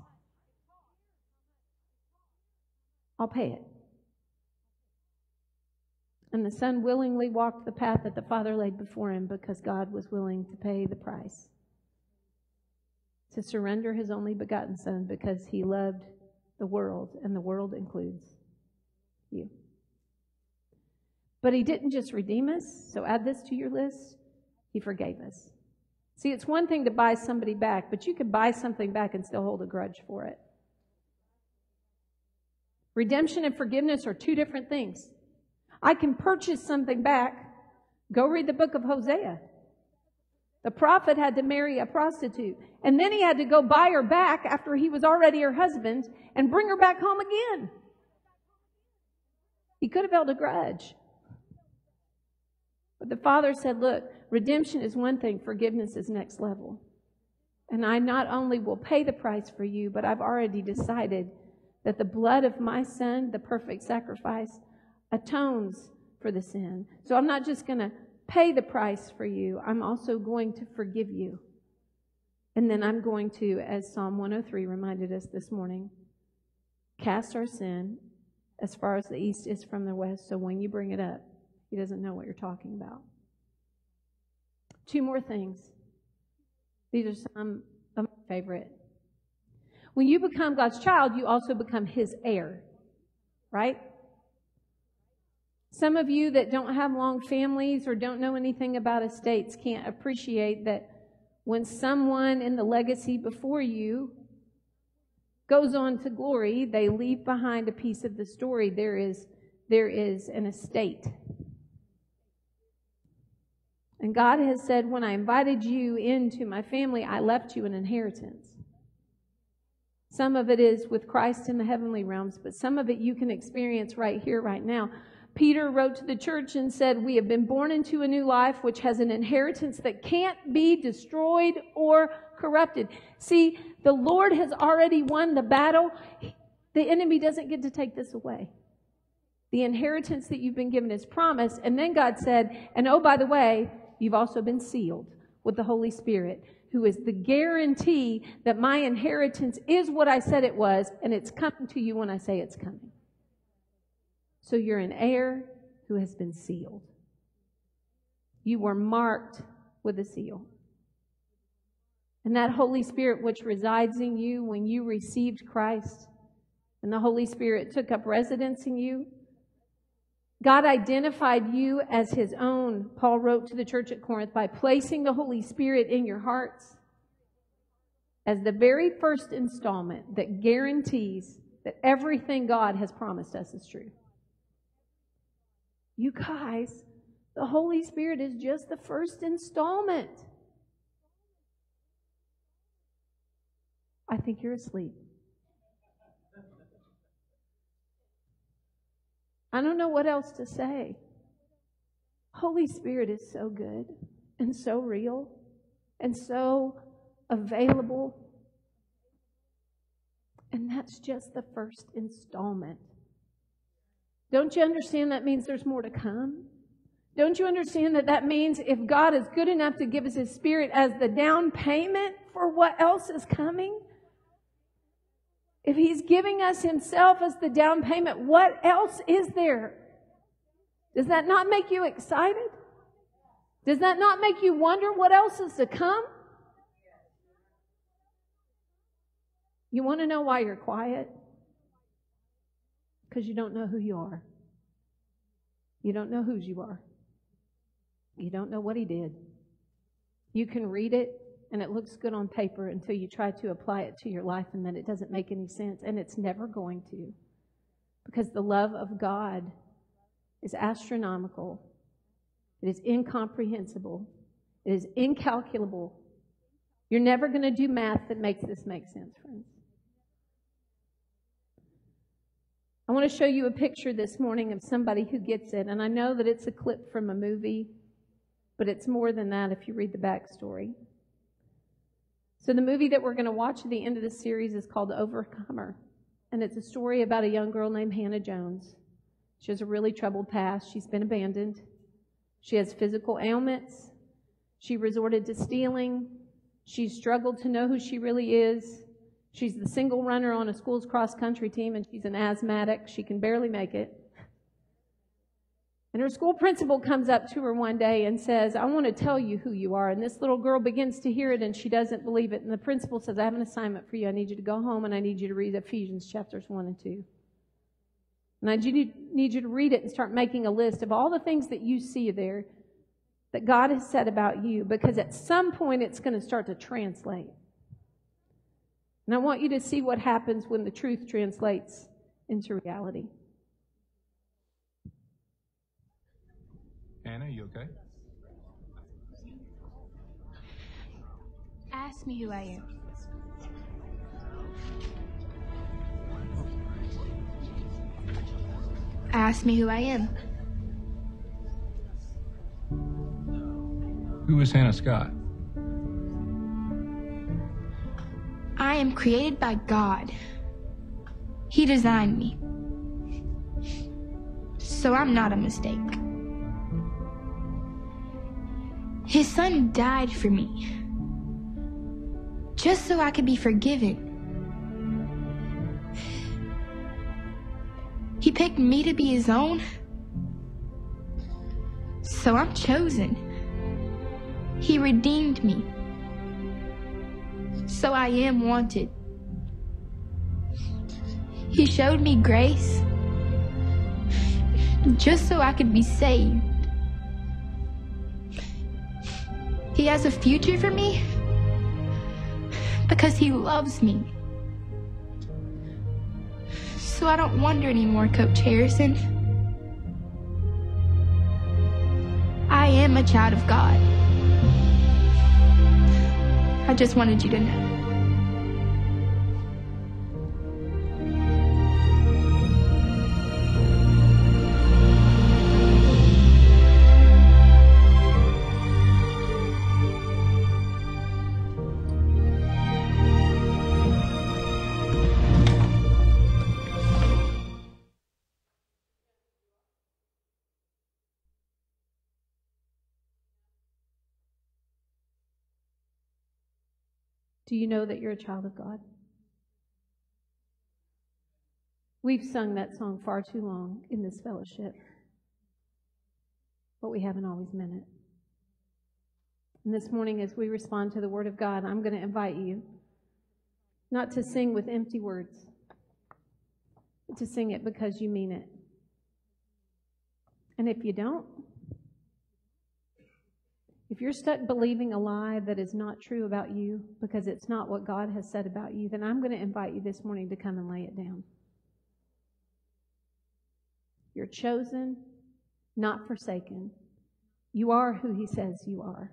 I'll pay it. And the Son willingly walked the path that the Father laid before Him because God was willing to pay the price. To surrender His only begotten Son because He loved the world, and the world includes you. But He didn't just redeem us, so add this to your list. He forgave us. See, it's one thing to buy somebody back, but you could buy something back and still hold a grudge for it. Redemption and forgiveness are two different things. I can purchase something back. Go read the book of Hosea. The prophet had to marry a prostitute, and then he had to go buy her back after he was already her husband and bring her back home again. He could have held a grudge. But the Father said, look, redemption is one thing, forgiveness is next level. And I not only will pay the price for you, but I've already decided that the blood of my Son, the perfect sacrifice, atones for the sin. So I'm not just going to pay the price for you. I'm also going to forgive you. And then I'm going to, as Psalm one oh three reminded us this morning, cast our sin as far as the east is from the west. So when you bring it up, He doesn't know what you're talking about. Two more things. These are some of my favorite. When you become God's child, you also become His heir, right? Some of you that don't have long families or don't know anything about estates can't appreciate that when someone in the legacy before you goes on to glory, they leave behind a piece of the story. There is there is an estate. And God has said, when I invited you into my family, I left you an inheritance. Some of it is with Christ in the heavenly realms, but some of it you can experience right here, right now. Peter wrote to the church and said, we have been born into a new life which has an inheritance that can't be destroyed or corrupted. See, the Lord has already won the battle. The enemy doesn't get to take this away. The inheritance that you've been given is promised. And then God said, and oh, by the way, you've also been sealed with the Holy Spirit, who is the guarantee that my inheritance is what I said it was, and it's coming to you when I say it's coming. So you're an heir who has been sealed. You were marked with a seal. And that Holy Spirit which resides in you when you received Christ, and the Holy Spirit took up residence in you, God identified you as his own, Paul wrote to the church at Corinth, by placing the Holy Spirit in your hearts as the very first installment that guarantees that everything God has promised us is true. You guys, the Holy Spirit is just the first installment. I think you're asleep. I don't know what else to say. Holy Spirit is so good and so real and so available. And that's just the first installment. Don't you understand that means there's more to come? Don't you understand that that means if God is good enough to give us his Spirit as the down payment for what else is coming, if he's giving us himself as the down payment, what else is there? Does that not make you excited? Does that not make you wonder what else is to come? You want to know why you're quiet? Because you don't know who you are. You don't know whose you are. You don't know what he did. You can read it, and it looks good on paper until you try to apply it to your life, and then it doesn't make any sense, and it's never going to. Because the love of God is astronomical. It is incomprehensible. It is incalculable. You're never going to do math that makes this make sense, friends. I want to show you a picture this morning of somebody who gets it, and I know that it's a clip from a movie, but it's more than that if you read the backstory. So the movie that we're going to watch at the end of the series is called Overcomer. And it's a story about a young girl named Hannah Jones. She has a really troubled past. She's been abandoned. She has physical ailments. She resorted to stealing. She's struggled to know who she really is. She's the single runner on a school's cross-country team, and she's an asthmatic. She can barely make it. And her school principal comes up to her one day and says, I want to tell you who you are. And this little girl begins to hear it, and she doesn't believe it. And the principal says, I have an assignment for you. I need you to go home, and I need you to read Ephesians chapters one and two. And I need you to read it and start making a list of all the things that you see there that God has said about you, because at some point it's going to start to translate. And I want you to see what happens when the truth translates into reality. Hannah, you okay? Ask me who I am. Ask me who I am. Who is Hannah Scott? I am created by God. He designed me. So I'm not a mistake. His son died for me, just so I could be forgiven. He picked me to be his own, so I'm chosen. He redeemed me, so I am wanted. He showed me grace, just so I could be saved. He has a future for me because he loves me. So I don't wonder anymore, Coach Harrison. am a child of God. I just wanted you to know. Do you know that you're a child of God? We've sung that song far too long in this fellowship, but we haven't always meant it. And this morning, as we respond to the Word of God, I'm going to invite you not to sing with empty words, but to sing it because you mean it. And if you don't, if you're stuck believing a lie that is not true about you because it's not what God has said about you, then I'm going to invite you this morning to come and lay it down. You're chosen, not forsaken. You are who He says you are.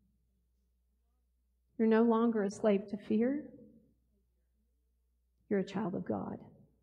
You're no longer a slave to fear. You're a child of God.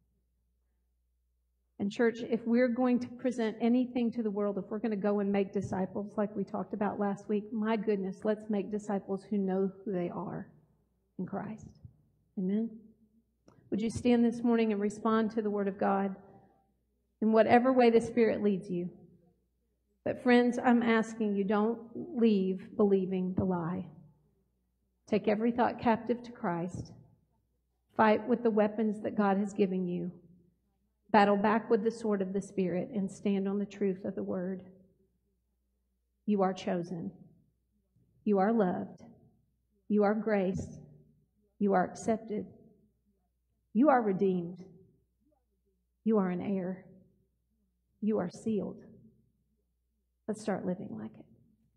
And church, if we're going to present anything to the world, if we're going to go and make disciples like we talked about last week, my goodness, let's make disciples who know who they are in Christ. Amen? Would you stand this morning and respond to the Word of God in whatever way the Spirit leads you? But friends, I'm asking you, don't leave believing the lie. Take every thought captive to Christ. Fight with the weapons that God has given you. Battle back with the sword of the Spirit and stand on the truth of the Word. You are chosen. You are loved. You are graced. You are accepted. You are redeemed. You are an heir. You are sealed. Let's start living like it.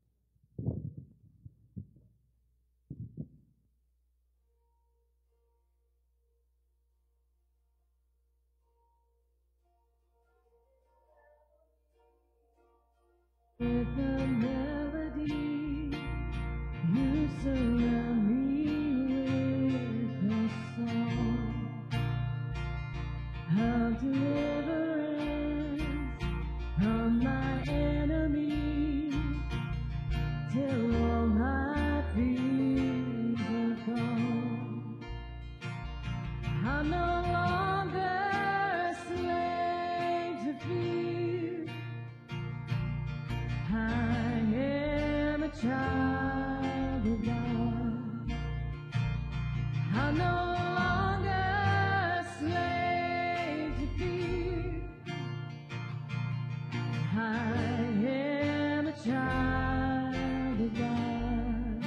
With a melody, you surround me with a song of deliverance from my enemies, till all my fears are gone. I'm no longer a slave to fear. I am a child of God. I'm no longer a slave to fear. I am a child of God.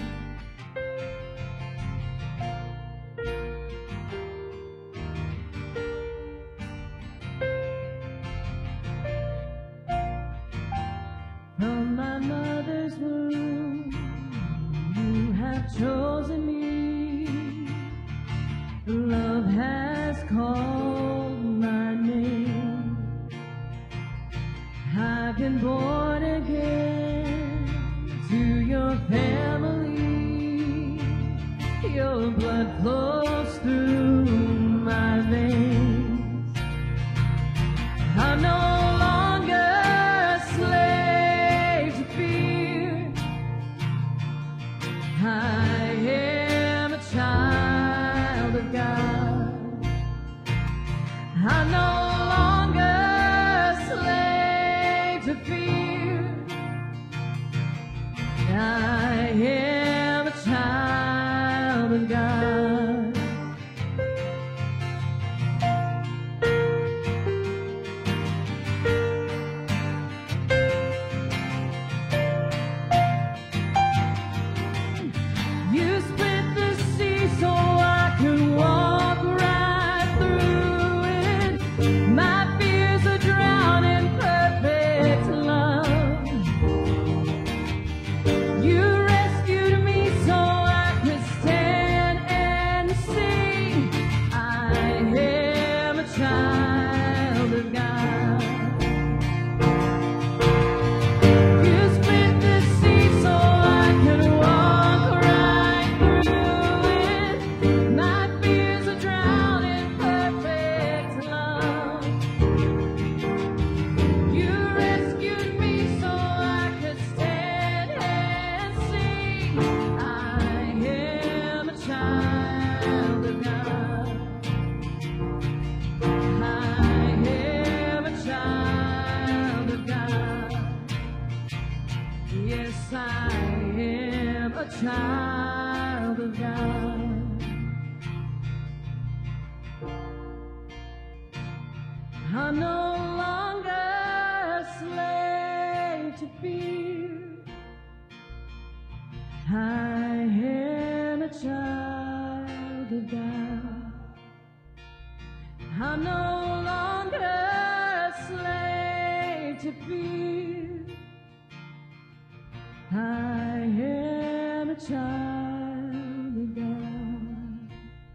From my mother's womb, you have chosen me. Love has called my name. I've been born again to your family. Your blood flows through my veins. I'm no longer a slave to fear. I am a child of God. I'm no longer a slave to fear. I am a child of God. You split the sea so I could walk right through it. My fears are drowned in perfect love. I am a child of God. I'm no longer a slave to fear. I am a child of God. I'm no longer a slave to fear. I am a child of God.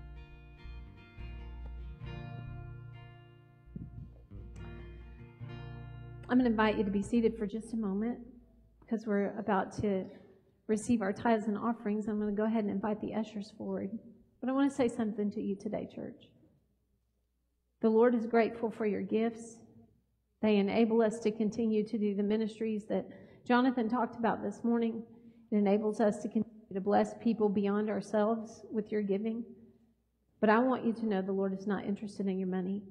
I'm going to invite you to be seated for just a moment because we're about to receive our tithes and offerings. I'm going to go ahead and invite the ushers forward. But I want to say something to you today, church. The Lord is grateful for your gifts. They enable us to continue to do the ministries that Jonathan talked about this morning. It enables us to continue to bless people beyond ourselves with your giving. But I want you to know the Lord is not interested in your money.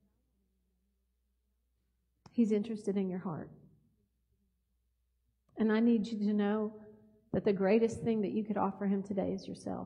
He's interested in your heart. And I need you to know that the greatest thing that you could offer him today is yourself.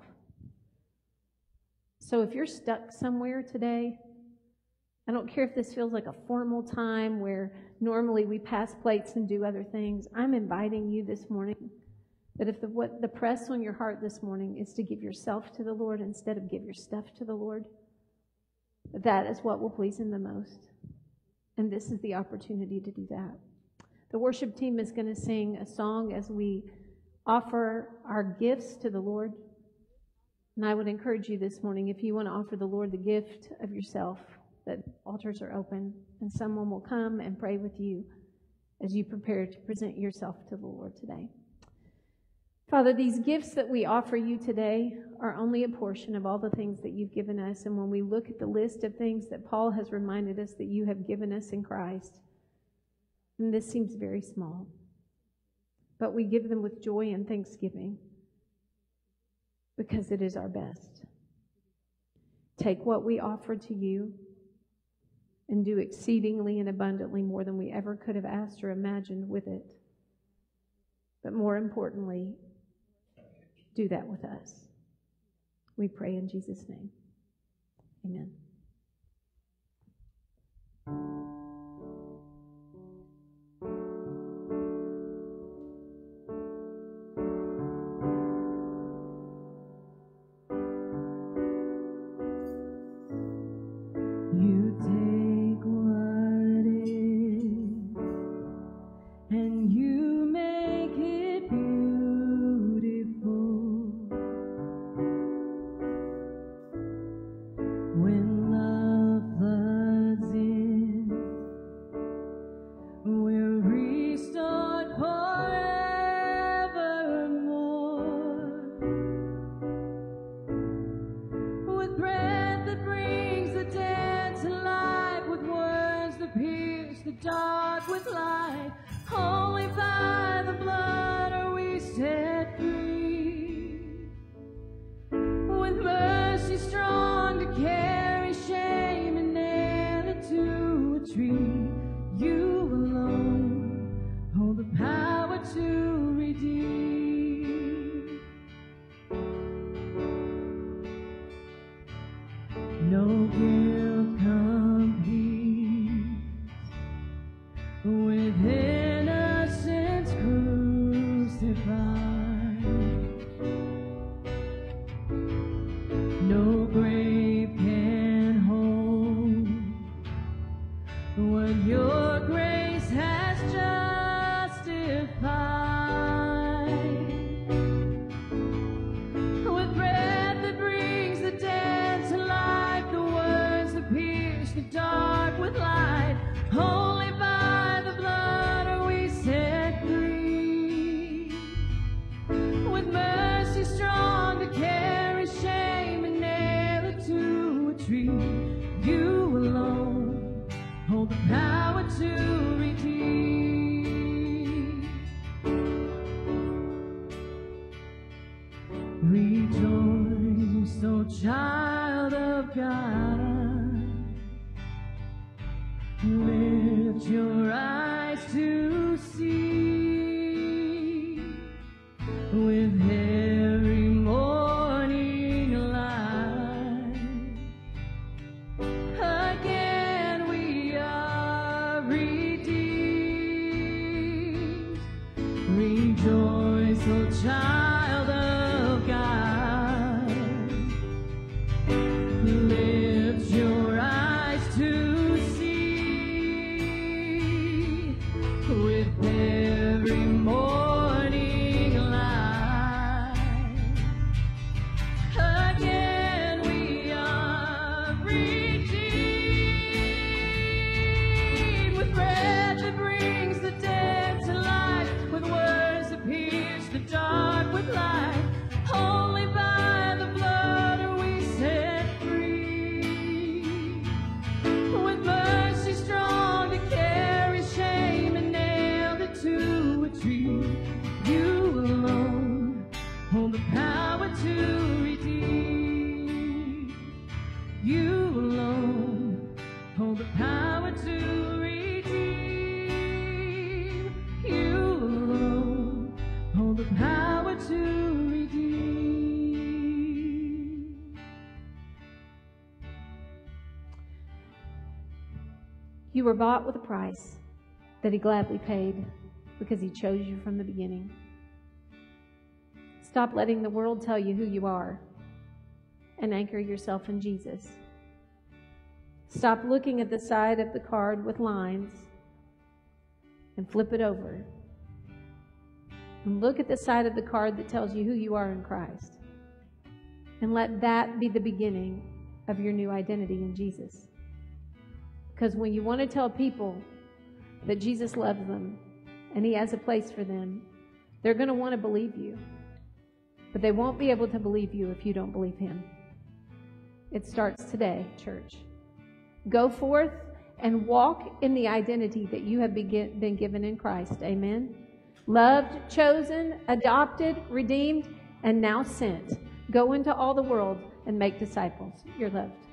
So if you're stuck somewhere today, I don't care if this feels like a formal time where normally we pass plates and do other things. I'm inviting you this morning that if the, what the press on your heart this morning is to give yourself to the Lord instead of give your stuff to the Lord, that is what will please him the most. And this is the opportunity to do that. The worship team is going to sing a song as we offer our gifts to the Lord. And I would encourage you this morning, if you want to offer the Lord the gift of yourself, that altars are open and someone will come and pray with you as you prepare to present yourself to the Lord today. Father, these gifts that we offer you today are only a portion of all the things that you've given us. And when we look at the list of things that Paul has reminded us that you have given us in Christ, then this seems very small. But we give them with joy and thanksgiving because it is our best. Take what we offer to you and do exceedingly and abundantly more than we ever could have asked or imagined with it. But more importantly, do that with us. We pray in Jesus' name. Amen. You take what is and you make it beautiful. When love floods in, we're restored forevermore. With breath that brings the dead to life, with words that pierce the dark with light, only by the blood are we set free. With mercy strong to carry shame and nail it to a tree, you alone hold the power to redeem. No guilt competes with innocence crucified. No grave can hold what your grace has justified. With breath that brings the dead to life, the words that pierce the dark with light, only by the blood are we set free. With mercy strong to carry shame and nail it to a tree, you alone hold the power to redeem. Rejoice, O child of God. Lift your eyes to see You were bought with a price that he gladly paid because he chose you from the beginning. Stop letting the world tell you who you are and anchor yourself in Jesus. Stop looking at the side of the card with lines and flip it over. And look at the side of the card that tells you who you are in Christ. And let that be the beginning of your new identity in Jesus. Because when you want to tell people that Jesus loves them and he has a place for them, they're going to want to believe you. But they won't be able to believe you if you don't believe him. It starts today, church. Go forth and walk in the identity that you have been given in Christ. Amen. Loved, chosen, adopted, redeemed, and now sent. Go into all the world and make disciples. You're loved.